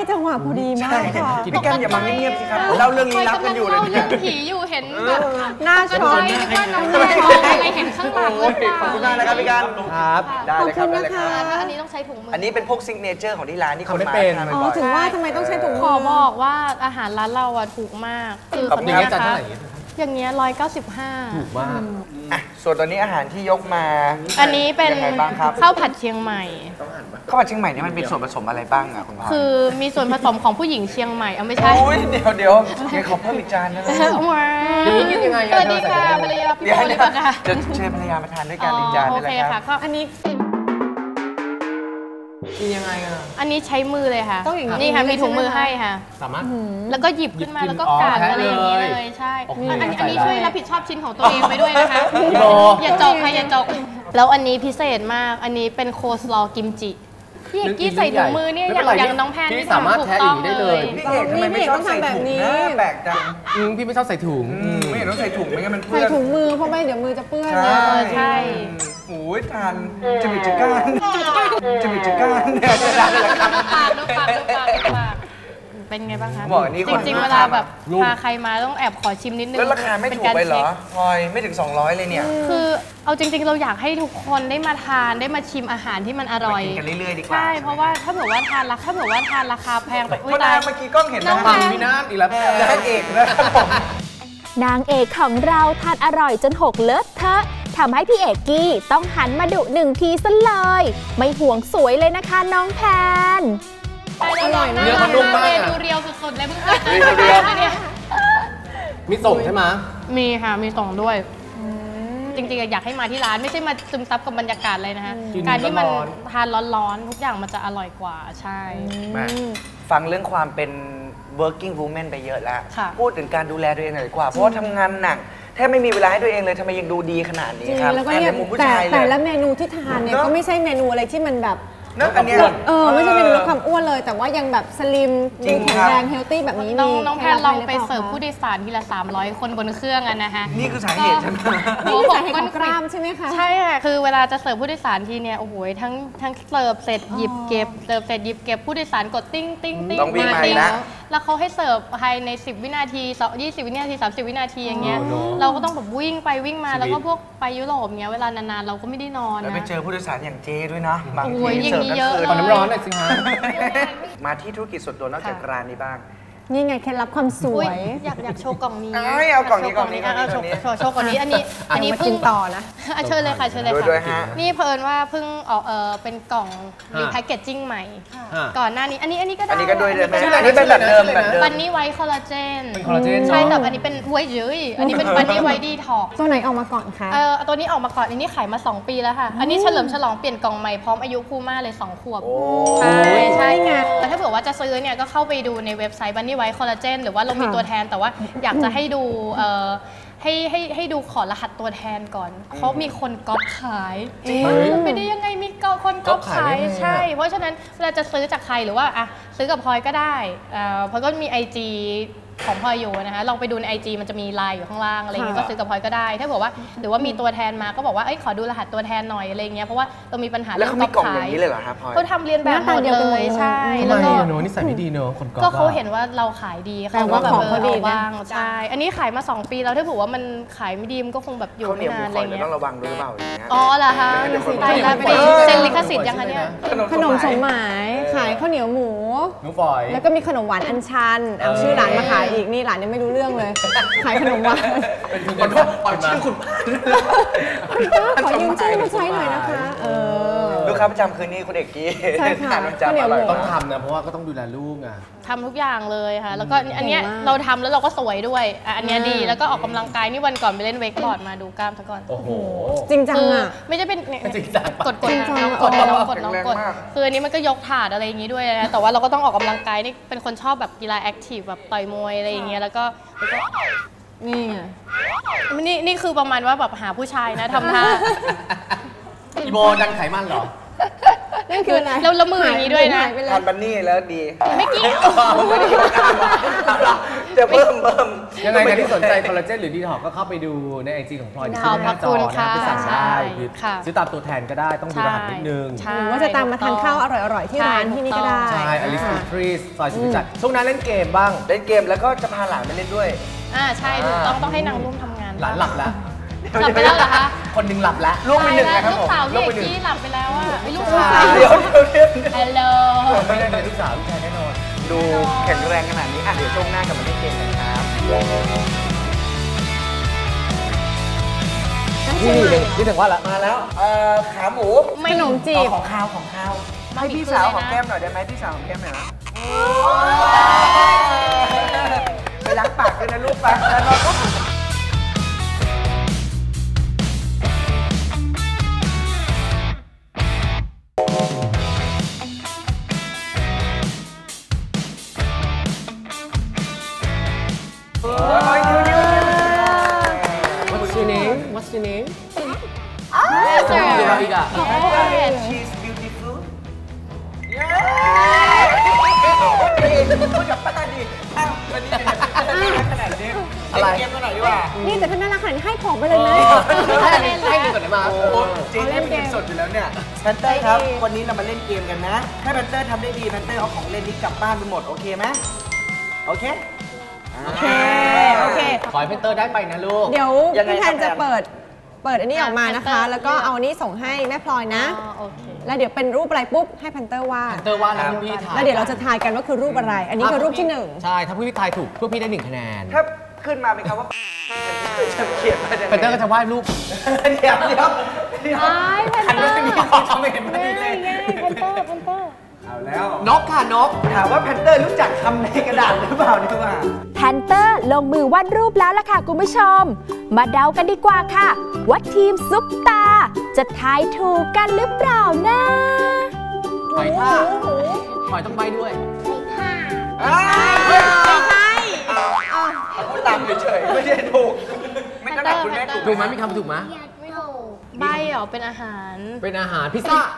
จังหวะพอดีมากค่ะพี่กันอย่ามาเงียบๆสิครับเล่าเรื่องลี้ลับกันอยู่เลยเรื่เนี่อย งผีอยู่เห็นแบบหน้าก็ช้อยนึกว่าน้องชอยอะไรเห็นข้างหลังหรือเปล่าขอบคุณมากนะครับพี่กันครับได้เลยครับได้เลยครับอันนี้ต้องใช้ถุงมืออันนี้เป็นพวกซิกเนเจอร์ของที่ร้านที่คนทำไม่มาเป็นทานอ๋อบ่อยถึงว่าทำไมต้องใช้ถุงขมืออบอกว่าอาหารร้านเราอะถูกมากคือขอบคุณอย่างคเงี้รัยบจานเท่าไหร่อย่างเงี้ยอย่างเงี้ยร้อยเก้าสิบห้าถูกมากอ่ะส่วนตอนนี้อาหารที่ยกมาอันนี้เป็นยังไงบ้างครับข้าวผัดเชียงใหม่ข้าวผัดเชียงใหม่นี่มันเป็นส่วนผสมอะไรบ้างอ่ะคุณพ่อคือมีส่วนผสมของผู้หญิงเชียงใหม่เอาไม่ใช่โอ้ยเดี๋ยวเดี๋ยวเดี๋ยวขอเพิ่มอีกจานนะว้าอย่างนี้กินยังไงอะสวัสดีค่ะภรรยาพี่เดี๋ยวโบหรือเปล่าคะจะเชิญภรรยามาทานด้วยกันอีกจานโอนี่แหเคละครัค่ะบก็อันนี้กินยังไงอ่ะอันนี้ใช้มือเลยค่ะต้องอย่างนี้นี่ค่ะเลยมีถุงมือใช่ให้ไหมคะค่ะสามารถแล้วก็หยิบขึ้นมาหยิบกินแล้วก็อ๋อกางแท้อะไรอย่างนี้เลยเลยใช่โอ้โหอันอันใส่อันนี้ได้ช่วยรับผิดชอบชิ้นของตัวเองไปด้วยนะคะพี่โบอย่าจกค่ะอย่าจกแล้วอันนี้พิเศษมากอันนี้เป็นโคสลอกิมจิพี่เอกกี้ใส่ถุงมือเนี่ยอย่างอย่างน้องแพนพี่นี่สามารถถูกแท้อต้ย่าองงนี้ได้เลเลยยพี่เอกทำไมไม่ชอบใส่ถุงนะแปลกจังอืมพี่ไม่ชอบใส่ถุงอืมไม่เห็นต้องใส่ถุงไม่งั้นมันเปื้ใส่อนถุงมือเพราะไม่เดี๋ยวมือจะเปื้อนใช่นะใช่โอ้ยทานจะบิดจะก้านจะบิดจะก้านเนี่ยจะได้เลยครับปากดูปากดูปากดูปากเป็นไงบ้างคะบอกอันนี้จคนริงๆมากเวลาแบบลูกพาใครมาต้องแอบขอชิมนิดนึงแล้วราคาไม่ถูกไปเหรอพลอยไม่ถึงสองร้อยเลยเนี่ยคือเอาจริงๆ เราอยากให้ทุกคนได้มาทานได้มาชิมอาหารที่มันอร่อยไปกินกันเรื่อยๆดีกว่าใช่เพราะว่าถ้าเผื่อว่าทานราคาถ้าเผื่อว่าทานราคาแพงแบบอุ้ยเมื่อตายเมื่อกี้กล้องเห็นน้นะองคฟัรับงพี่น้ำอีกแล้วนางเอกนะครับผมนางเอกของเราทานอร่อยจนหกเลอะเทอะทำให้พี่เอกกี้ต้องหันมาดุหนึ่งทีซะเลย ไม่ห่วงสวยเลยนะคะน้องแพนอร่อยนะเนื้อมันนุ่มมากเมอะนูเรียวสุดๆเลยเพิ่งเคยเรียวเนี่ยมีส่งใช่ไหมมีค่ะมีส่งด้วย จริงๆอยากให้มาที่ร้านไม่ใช่มาซึมซับกับบรรยากาศเลยนะคะการที่มันทานร้อนๆทุกอย่างมันจะอร่อยกว่าใช่มาฟังเรื่องความเป็น working woman ไปเยอะแล้วค่ะพูดถึงการดูแลตัวเองหน่อยดีกว่า เพราะว่าทำงานหนักแทบไม่มีเวลาให้ตัวเองเลยทำไมยังดูดีขนาดนี้จริงครับแล้วก็อ่ะเนี่ยในมุมผู้แต่ชายเลแต่ยละเมนูที่ทานเนี่ยเนอะก็ไม่ใช่เมนูอะไรที่มันแบบเนอะอันเนี้ยเออไม่ใช่เมนูลดความอ้วนเลย แต่ว่ายังแบบสลิมจริดูงแข็ครังบแรงเฮลตี้แบบนี้น้องมีน้องแพนคลดองหไปปล่าเสิร์ฟคะผู้โดยสารทีละสามร้อยคนบนเครื่องอะนะคะนี่คือสาเหตุใช่ไหมนี่คือสาเหตุของกล้ามใช่ไหมคะใช่ค่ะคือเวลาจะเสิร์ฟผู้โดยสารทีเนี่ยโอ้โหทั้งทั้งเสิร์ฟเสร็จหยิบเก็บเสิร์ฟเสร็จหยิบเก็บผู้โดยสารกดติ้งติ้งติ้งต้องวิ่งมาติ้งนะแล้วเขาให้เสิร์ฟภายในสิบวินาทียี่สิบวินาทีสามสิบวินาทีอย่างเงี้ยโอ้โหเราก็ต้องแบบวิ่งไปวิ่งมาชีวิตแล้วก็พวกไปยุโรปเงี้ยเวลานานๆเราก็ไม่ได้นอนแล้วไปนะเจอผู้โดยสารอย่างเจด้วยนะบางโอ้ทียอย่างนี้เยอะสิร์ฟขอน้ำร้อนหน่อยสิฮะมาที่ธุรกิจส่วนตัวนอกจากร้านนี้บ้างนี่ไงเคล็ดลับความสอุ๊วย ยอยากอยากโชว์กล่องนี้เอ้ยเอากล่องนี้กล่องนี้ยาโชว์กล่องนี้โชว์โชว์กล่องนี้อันนี้อันนี้มาเพิ่กิงนต่อนะอ่ะเชิญเลยค่ะเชิญเลยด้วยค่ะด้วยฮะนี่เพลินว่าเพิ่งออกเออเป็นกล่องรีแพคเกจจิ้งใหม่อ่ะก่อนหน้านี้อันนี้อันนี้ก็ได้อันนี้ก็ด้วยเลยไหมชื่ออะไรอันนี้เป็นแบบเดิมแบบเดิมบันนี่ไวท์คอลลาเจนเป็นคอลลาเจนใช่เนาะแต่อันนี้เป็นไวท์เยยอันนี้เป็นบันนี่ไวท์ดีท็อกตัวไหนออกมาก่อนคะเออตัวนี้ออกมาก่อนอันนี้ขายมาสองปีแล้วค่ะ อันนี้เฉลิมฉลองเปลี่ยนกล่องใหม่พร้อมอายุคู่ม่าเลยสองขวบโอ้ใช่ใช่ไงแต่ถ้าเผื่อว่าจะซื้อเนี่ยก็เข้าไปดูในเว็บไซต์บันนี่ไวท์คอลลาเจนหรือว่าเรามีตัวแทนแต่ว่าอยากจะให้ดูเอ่อให้ให้ให้ดูขอรหัสตัวแทนก่อนเขามีคนก๊อปขายจริงไปได้ยังไงมีคนก๊อปก๊อปขายขายได้ไงอะใช่ เพราะฉะนั้นเวลาจะซื้อจากใครหรือว่าอ่ะซื้อกับพลอยก็ได้เอ่อพลอยก็มี ไอ จี ของพลอยอยู่นะคะลองไปดูใน ไอ จี มันจะมีไลน์อยู่ข้างล่างอะไรเงี้ยค่ะก็ซื้อกับพลอยก็ได้ ถ้าเผื่อว่าหรือว่ามีตัวแทนมาก็บอกว่าเอ้ยขอดูรหัสตัวแทนหน่อยอะไรเงี้ยเพราะว่าเรามีปัญหาแล้วเรื่องเขาก๊มีอปกล่องอขายย่างนี้เลยเหรอครับพลอยเขาทำเรียนแบบหมดหน้าตาเดียวเลกันหมดยเลยใช่ทำแล้วไมก็อะเนอะนิสัยไม่ดีเนอะคนก๊อปก็เขาอะเห็นว่าเราขายดีแต่เขาว่าก็แบบของเขาดีเออนะบ้างใช่ อันนี้ขายมาสองปีแล้วถ้าเผื่อว่ามันขายไม่ดีมันก็คงแบบอยู่ข้าวเหนีไม่ยวหมูนานฝอะไรอยเราเงี้ยต้องระวังด้วยหรือเปล่าอย่างเงี้ยอ๋อเหรอคะไม่ได้เป็นคนตายแล้วไม่ไปได้เซ็นลิขสิทธิ์ยังคะเนี่ยขนมสมหมายขายข้าวเหนียวหมูหนูฝอยแล้วก็มีขนมหวานอัญชัน เอาชื่อร้านมาขายอีกนี่ร้านยังไม่รู้เรื่องเลย ขายขนมหวานเป็นคุณขอโทษขอชื่อคุณขอยืมชื่อมาใช้หน่อยนะคะ เออลูกค้าประจำคืนนี้คุณเอกกี้ใช่ค่ะทานประจำอร่อยต้องมากทำนะเพราะว่าก็ต้องดูแลลูกอ่ะทำทุกอย่างเลยค่ะ แล้วก็อันเนี้ยเก่งมากเราทำแล้วเราก็สวยด้วยอ่ะอันเนี้ยดีอ่าแล้วก็ออกกำลังกายนี่วันก่อนไปเล่นเวกบอร์ดมาดูกล้ามซะก่อนโอ้โหจริงจังคืออ่ะไม่ใช่เป็นเนี่ยจริงจังปะกดกดจริงจังน้องกดอ๋อน้องกดน้องกดแข็งแรงมากคืออันนี้มันก็ยกถาดอะไรอย่างงี้ด้วยนะแต่ว่าเราก็ต้องออกกำลังกายนี่เป็นคนชอบแบบกีฬาแอคทีฟแบบต่อยมวยอะไรอย่างเงี้ยแล้วก็แล้วก็นี่ไงนี่นี่คือประมาณว่าแบบหาผู้ชายนะทำท่าอีโบดันไขมันเหรอนั่นคืออะไรแล้วแล้วมืออย่างนี้ด้วยนะหายไปเลทาย นบันนี่แล้วดีไม่เกี่ยวไม่ได้ยกตามจะดี๋ยวเพิ่มเพิ่มยังไงใครที่สนใจคอลลาเจนหรือดีท็อกก็เข้าไปดูในไอจีของพลอยที่ขอบหพระน้าจอคุณนะค่ะไปสั่งได้หรือค่ะซื้อตามตัวแทนก็ได้ต้องดูรหัสนิดนึงใช่หรือว่าจะตามมาทานข้าวอร่อยๆที่ร้านที่นี่ก็ได้ใช่อลิสฟูทรีสซอยสุวิจักรช่วงนั้นเล่นเกมบ้างเล่นเกมแล้วก็จะพาหลานไปเล่นด้วยอ่าใช่ถูกต้องต้องให้นางร่วมทำงานหลานหลับแล้วหลับไปแล้วเหรอคะคนหนึงหลับแล้วลูกไปหนึ่งนะครับลูผกมสาวลูพี่กไปหนึ่งเอกกี้หลับไปแล้วอ่ะไอ้ลูกลูกสาวสาวเดี๋ยวเดี๋ยวเดี๋ยวฮัลโหลไม่ได้เป็นลูกสาวลูกชายแน่นอนดูแข็งแรงขนาดนี้อ่ะเดี๋ยวช่วงหน้ากลับมาเล่นเกมกันครับนี่นี่นี่ถึงว่าละมาแล้วเอ่อขาหมูขนมจีบเอาของข้าวของข้าวให้พี่สาวของแก้มหน่อยได้ไหมพี่สาวของแก้มหน่อยนะไปล้างปากกันนะลูกไปแล้วเราก็ What's your name What's your name เจอดูเราอีกอ่ะ She's beautiful เย้โอเคพูดกับป้าดิอ้าววันนี้เป็นขนาดนี้อะไรเล่นเกมกันหน่อยดีกว่านี่แต่ถ้าน่ารักขนาดนี้ให้ของไปเลยไหมให้ให้ดูก่อนได้ไหมโอ้เจ๊เล่นเกมสดอยู่แล้วเนี่ยแพนเตอร์ครับ วันนี้เรามาเล่นเกมกันนะ ถ้าแพนเตอร์ทำได้ดีแพนเตอร์เอาของเล่นนี้กลับบ้านไปหมด โอเคไหมโอเคโอเค โอเคขอให้เพนเตอร์ได้ไปนะลูกเดี๋ยวยังไงพี่แทนครับจะแทนเปิด เปิดอันนี้ออกมานะคะอ่ะแล้วก็เอาอันนี้ส่งให้แม่พลอยนะอ๋อโอเคแล้วเดี๋ยวเป็นรูปอะไรปุ๊บให้แพนเตอร์วาดเพนเตอร์ว่าแล้วพี่ถ่ายแล้วเดี๋ยวเราจะทายกันว่าคือรูปอะไร อันนี้คือรูปที่หนึ่งใช่ ถ้าพี่ทายถูกพวกพี่ได้หนึ่งคะแนนถ้าขึ้นมาเป็นคำว่าจะเขียนมายังไงเพนเตอร์ก็จะวาดรูปเดี๋ยวเดี๋ยวเดี๋ยวไอ้แพนเตอร์หันมาทางนี้เขาไม่เห็นพอดีเลยง่ายๆแพนเตอร์แพนเตอร์เอาแล้วนกค่ะนกถามว่าแพนเตอร์รู้จักคำในกระดาษหรือเปล่าดีกว่าแพนเตอร์ลงมือวาดรูปแล้วล่ะค่ะคุณผู้ชม มาเดากันดีกว่าค่ะว่าทีมซุปตา จะทายถูกกันหรือเปล่านะหอยท่าหอยต้องใบด้วยอ้าวพูดตามเฉยๆไม่ได้ถูก ไม่ขนาดคุณแม่ถูกถูกไหมมีคำถูกไหมไม่ถูกใบเหรอเป็นอาหารเป็นอาหารพิซซ่า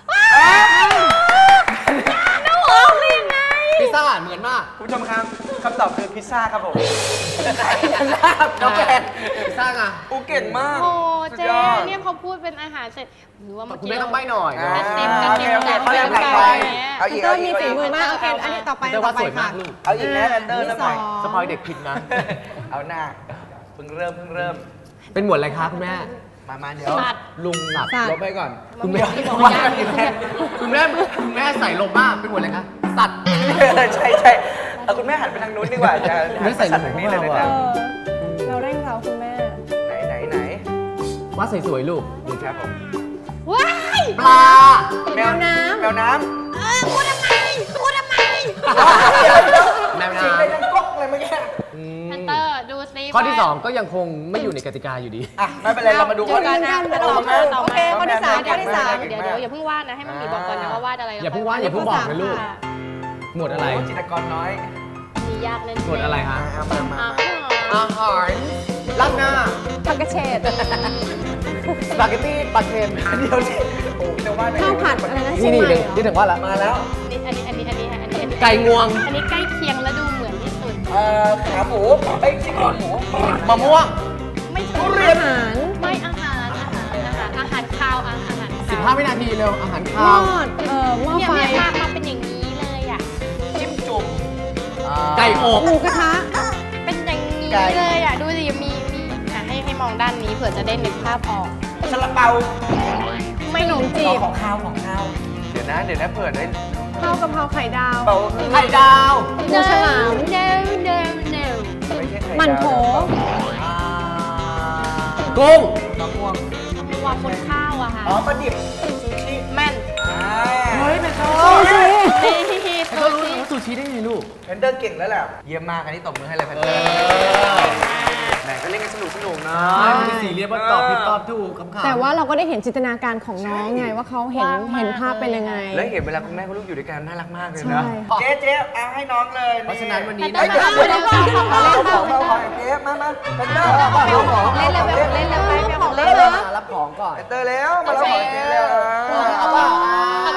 พิซซ่าเหมือนมากคุณผู้ชมครับคำตอบคือพิซซ่าครับผมน้องแพนพิซซ่าไงอูเก่งมากโอ้สุดเจ๊ยอดเนี่ยพอพูดเป็นอาหารเสร็จหรือว่าเมื่อคุณกี้แม่ต้องใบหน่อยอ่าเนาะเต็มกระเทียมโอเคดำเขาเรียกเต็มไปไปเอาแพอีนกเตอเอาร์อีมีกฝีมือมาก โอเค อันนี้ต่อไปแต่ต่ว่าอไปสวยมาค่ะกลูกเอาอีกนะแพนเตอร์ที่สักสหน่ออยงสปอยเด็กผิดนะเอาหน้าเพิ่งเริ่มเพิ่งเริ่มเป็นหมวดอะไรคะคุณแม่มามาเดี๋ยวสัตว์ลุงสัตว์สัตว์ลบไปก่อนคุณแม่ที่บอกคุณยากแม่คุณแม่คุณแม่ใส่ลมมากเป็นหมวดอะไรคะสัตว์ใช่ใช่เอาคุณแม่หันไปทางนู้นดีกว่าจะไม่ใส่หันไปทางนี้เลยหมวกนะเราเออ เราเร่งเราคุณแม่ไหนไหนไหนวาดสวยๆลูกนี่ครับผมว้ายปลาแมวน้ำแมวน้ำพูดทำไมพูดทำไมแมวจริงน้ำได้ยังก๊อกเลยเมื่อกี้อืมแพนเตอร์ดูซิข้อที่ว่าสองก็ยังคงไม่อยู่ในกติกาอยู่ดีอ่ะไม่เป็นไรเรามาดูข้อเดี๋ยวนี้กันนะโอ้แม่โอเคข้อที่สามข้อที่สามเดี๋ยวเดี๋ยวอย่าเพิ่งวาดนะ ให้มันมีบอกก่อนนะว่าวาดอะไรอย่าเพิ่งวาดอย่าเพิ่งบอกนะลูกค่ะหมวดอะไรโจิตรกรน้อยมียากแน่ๆหมวดอะไรฮะอ่ะเอามามาอ่ะมาอาหารลักหน้าผักกระเฉดสปาเกตตี้ปลาเค็มเดี๋ยวสิโอ้จะว่าได้ไงข้าวผัดอะไรนะนี่เชียงนี่ใหม่เดี๋ยวเหรอนี่ถึงว่าละมาแล้วอันนี้อันนี้อันนี้อันนี้อันนี้อันนี้ไก่งวงอันนี้ใกล้เคียงและดูเหมือนที่สุดเอ่อขาหมูไอ้ยซี่โครงหมูมะม่วงไม่ใช่อาหารไม่อาหารอาหารอาหารอาหารคาวอาหารคาวสิบห้าวินาทีเร็วอาหารหคาม้อวเอ่อหม้อเนี่ยไฟเนี่ยมามาเป็นอย่างนี้เลยอ่ะจิ้มจุ่มไก่อบหมูกระทะเป็นอย่างนี้ไก่เลยอ่ะดูสิมีมีอ่ะให้ให้มองด้านนี้เผื่อจะได้นึกภาพออกซาลาเปาไม่ขนมจีบของข้าวของข้าวเดี๋ยวนะเดี๋ยวนะเผื่อได้ข้าวกะเพราไข่ดาวเปาไข่ดาวหมูฉลามเดิมเดิมเดิมไม่ใช่ไข่ดาวมันโถอ่ากุ้งมะม่วงเอามาวางบนข้าวอะค่ะอ๋อปลาดิบซูชิแม่นอ่าเฮ้ยเป็นโนี่ที่แพนซูเตอร์รู้ชิว่าซูชิได้ไงลูกแพนเตอร์เก่งแล้วแหละเยี่ยมมากอันนี้ตบมือให้เลยแพนเตอร์แหมก็เล่นกันสนุกสนุกๆนะไม่ไม่ได้สีเรียบว่าตอบผิดตอบถูกคำถามแต่ว่าเราก็ได้เห็นจินตนาการของน้องไงว่าเขาเห็นเห็นภาพเป็นยังไงแล้วเห็นเวลาคุณแม่คุณลูกอยู่ด้วยกันน่ารักมากเลยใช่นะเจ๊เจ๊เอาให้น้องเลยเพราะฉะนั้นวันนี้แต่นะต้องมาดูก่อนทำเอาอะไรของบ้างเอาของเจ๊มามาแพนเตอร์เอาของเอาของเล่นเลยเล่นเลยไปไปของเล่นเริ่เลมยมารับของก่อนแพนเตอร์แล้วมาแล้วของเจ๊แล้วเอาเปล่าขอบคุณครับก่อน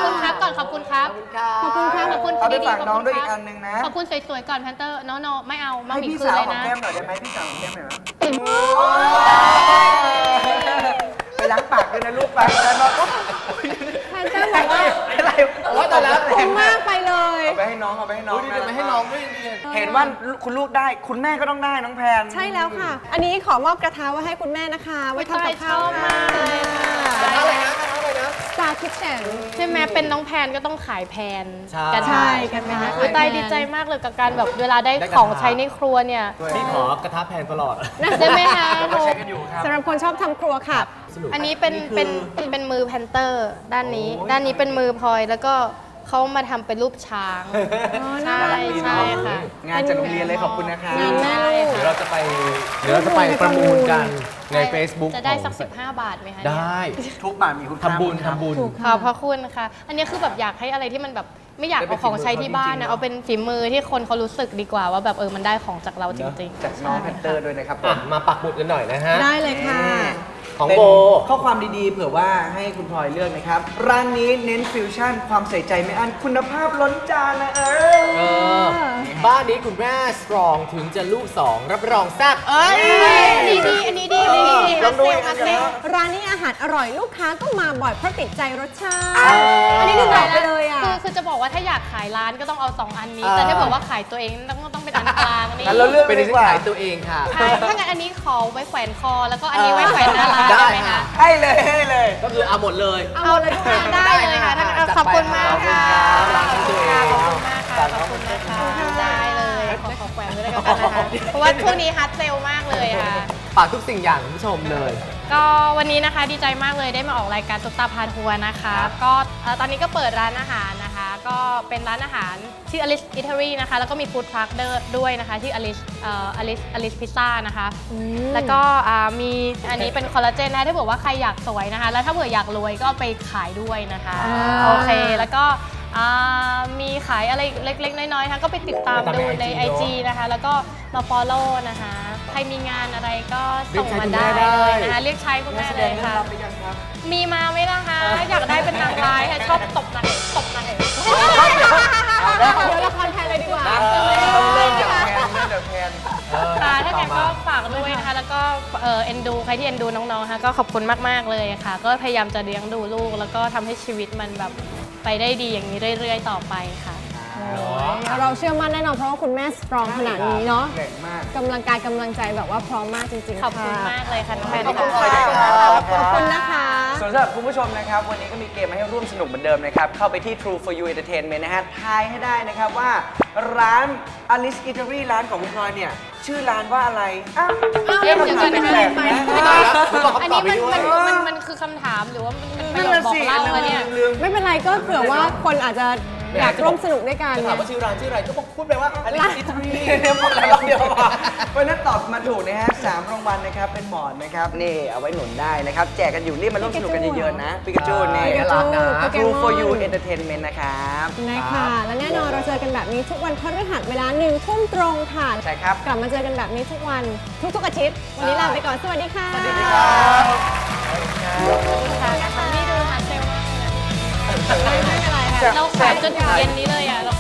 ก่อนขอบคุณครับขอบคุณค่ะขอบคุณเอาไปดีฝากๆน้องด้วยขอีบกคุณอันหนึงนะขอบคุณสวยๆก่อนแพนเตอร์น้องๆไม่เอามาให้หมีพี่คืนสาวเลยของนะแก้มหน่อยได้ไหมพี่สาวของแก้มหน่อยนะไปล้างปากด้วยนะลูกไปแล้วน้องแพนเตอร์บอกว่าอะไรโอ๊ยตายแล้วคุ้มมากไปเลยเอาไปให้น้องเอาไปให้น้องโอ้ยดีจะไปให้น้องด้วยดีเห็นว่าคุณลูกได้คุณแม่ก็ต้องได้น้องแพนใช่แล้วค่ะ อันนี้ขอมอบกระทะไว้ให้คุณแม่นะคะ ไว้ทำกับข้าวชอบมากเลยค่ะอะไรนะอะไรนะ Star Kitchen ใช่ไหมเป็นน้องแพนก็ต้องขายแพนใช่กันใช่กันไหมคะอุ๊ยตายดีใจมากเลยกับการแบบเวลาได้ของใช้ในครัวเนี่ยพี่ขอกระทะแพงตลอดใช่ไหมคะก็ใช้กันอยู่ครับสำหรับคนชอบทำครัวค่ะอันนี้เป็นเป็นเป็นมือแพนเตอร์ด้านนี้ ด้านนี้เป็นมือพลอยแล้วก็เขามาทำเป็นรูปช้าง ใช่ใช่ค่ะงานจากโรงเรียนเลยขอบคุณนะคะงานแม่ลูกเดี๋ยวเราจะไปเดี๋ยวเราจะไปประมูลกันใน Facebook จะได้สักของสิบห้าบาทไหมคะได้ทุกบาทมีคุณค่าทำบุญครับทำบุญขอบพระคุณค่ะ อันนี้คือแบบอยากให้อะไรที่มันแบบไม่อยากเอาของใช้ที่บ้านนะ เอาเป็นฝีมือที่คนเขารู้สึกดีกว่าว่าแบบเออมันได้ของจากเราจริงๆจากน้องแพนเตอร์ด้วยนะครับผอ่ะมมาปักหมุดกันหน่อยนะฮะได้เลยค่ะของเป็นโบข้อความดีๆ เผื่อว่าให้คุณพลอยเลือกนะครับ ร้านนี้เน้นฟิวชั่นความใส่ใจไม่อั้นคุณภาพล้นจานนะเออเออ บ้านนี้คุณแม่สตรองถึงจะลูกสองรับรองแซ่บเอ้ยอันนี้ดี อันนี้ดีอันนี้ดีลองดูเซลอีกอัมาน เซเดีลยวร้านนี้อาหารอร่อยลูกค้าก็มาบ่อยเพราะติดใจรสชาติอ่าอันนี้ดูบอกไปเลยอ่ะคือคือจะบอกว่าถ้าอยากขายร้านก็ต้องเอาสองอันนี้อ่าแต่ถ้าบอกว่าขายตัวเองต้องต้องเป็นอันกลางนี่งั้นเราเลือกเป็นดิฉันขายตัวเองค่ะใช่ถ้างั้นอันนี้ขอไว้แขวนคอแล้วก็อันนี้ไว้แขวนหน้าร้านได้ได้ไหมคะให้เลยให้เลยก็คือเอาหมดเลยเอาเลยทุกอันได้เลยค่ะท่านขอบคุณมากค่ะขอบคุณครับขอบคุณมากค่ะขอบคุณนะคะได้เลยขอขอแขวนไว้ด้วยกันนะคะเพราะว่าช่วงนี้ฮัทเซลมากเลยค่ะฝากทุกสิ่งอย่างคุณผู้ชมเลยก็วันนี้นะคะดีใจมากเลยได้มาออกรายการตุ๊กตาพาทัวร์นะคะก็เอ่อตอนนี้ก็เปิดร้านอาหารนะคะ ก็เป็นร้านอาหารชื่อ Alice Eatery นะคะแล้วก็มีฟู้ดทรัคด้วยนะคะชื่อ Alice เอ่อ Alice Alice Pizza นะคะแล้วก็อ่ามีอันนี้เป็นคอลลาเจนนะถ้าเผื่อว่าใครอยากสวยนะคะ แล้วถ้าเผื่ออยากรวยก็ไปขายด้วยนะคะอ่าโอเคแล้วก็อ่ามีขายอะไรเล็กๆน้อยๆนะคะก็ไปติดตามไปตามดูในในไอจีไอจีนะคะแล้วก็มา follow นะคะใครมีงานอะไรก็ส่งมาเรีได้ยกใช้คุณแม่ได้เลยนะคะเรียกใช้คุณแม่เลยค่ะ มีมาไหมล่ะคะ อยากได้เป็นนางร้ายค่ะชอบตบนางเอกตบนางเอกเดี๋ยวละครแทนเลยดีกว่าต้องเริ่มจากแพนเริ่มจากแพนค่ะถ้าอย่างนั้นก็ฝากด้วยนะคะ แล้วก็เอ่อเอ็นดูใครที่เอ็นดูน้องๆค่ะก็ขอบคุณมากๆเลยค่ะ ก็พยายามจะเลี้ยงดูลูก แล้วก็ทำให้ชีวิตมันแบบไปได้ดีอย่างนี้เรื่อยๆต่อไปค่ะเราเชื่อมั่นแน่นอนเพราะว่าคุณแม่สตรองขนาดนี้เนาะเก่งมากกำลังกายกำลังใจแบบว่าพร้อมมากจริงๆขอบคุณมากเลยค่ะน้องแพนขอบคุณค่ะค่ะขอบคุณนะคะส่วนสำหรับคุณผู้ชมนะครับ วันนี้ก็มีเกมมาให้ร่วมสนุกเหมือนเดิมนะครับ เข้าไปที่ True for You Entertainment นะฮะทายให้ได้นะครับว่าร้าน Alice Eatery ร้านของคุณพลอยเนี่ย ชื่อร้านว่าอะไรอ้าวเอ๊ะเดี๋ยวก่อนนะคะแปลกๆนะอันนี้มันมันมันมันคือคำถามหรือว่ามันมันประโยคบอกเล่าคะเนี่ยลืมไม่เป็นไรก็เผื่อว่าคนอาจจะอยากร่วมสนุกด้วยกันจะถามเนี่ยว่าชื่อร้านชื่ออะไรก็พูดไปว่าอลิซอิตรีเดี๋ยวหมดแล้วเดี๋ยวเพราะฉะนั้นตอบมาถูกนะฮะสามรางวัลนะครับ เป็นหมอนนะครับ นี่เอาไว้หนุนได้นะครับ แจกกันอยู่รีบมาร่วมสนุกกันเยอะๆนะปิกาจูนี่ปิกาจู True for You Entertainment นะครับนะคะ และแน่นอนเราเจอกันแบบนี้ทุกวันพฤหัสเวลาหนึ่งทุ่มตรงค่ะใช่ครับกลับมาเจอกันแบบนี้ทุกวันทุกๆอาทิตย์ วันนี้ลาไปก่อน สวัสดีค่ะสวัสดีครับค่ะนี่ดูฮัทเซลมากเลยอะไม่เป็นไรค่ะเราขายจนถึงเย็นนี้เลยอ่ะเรา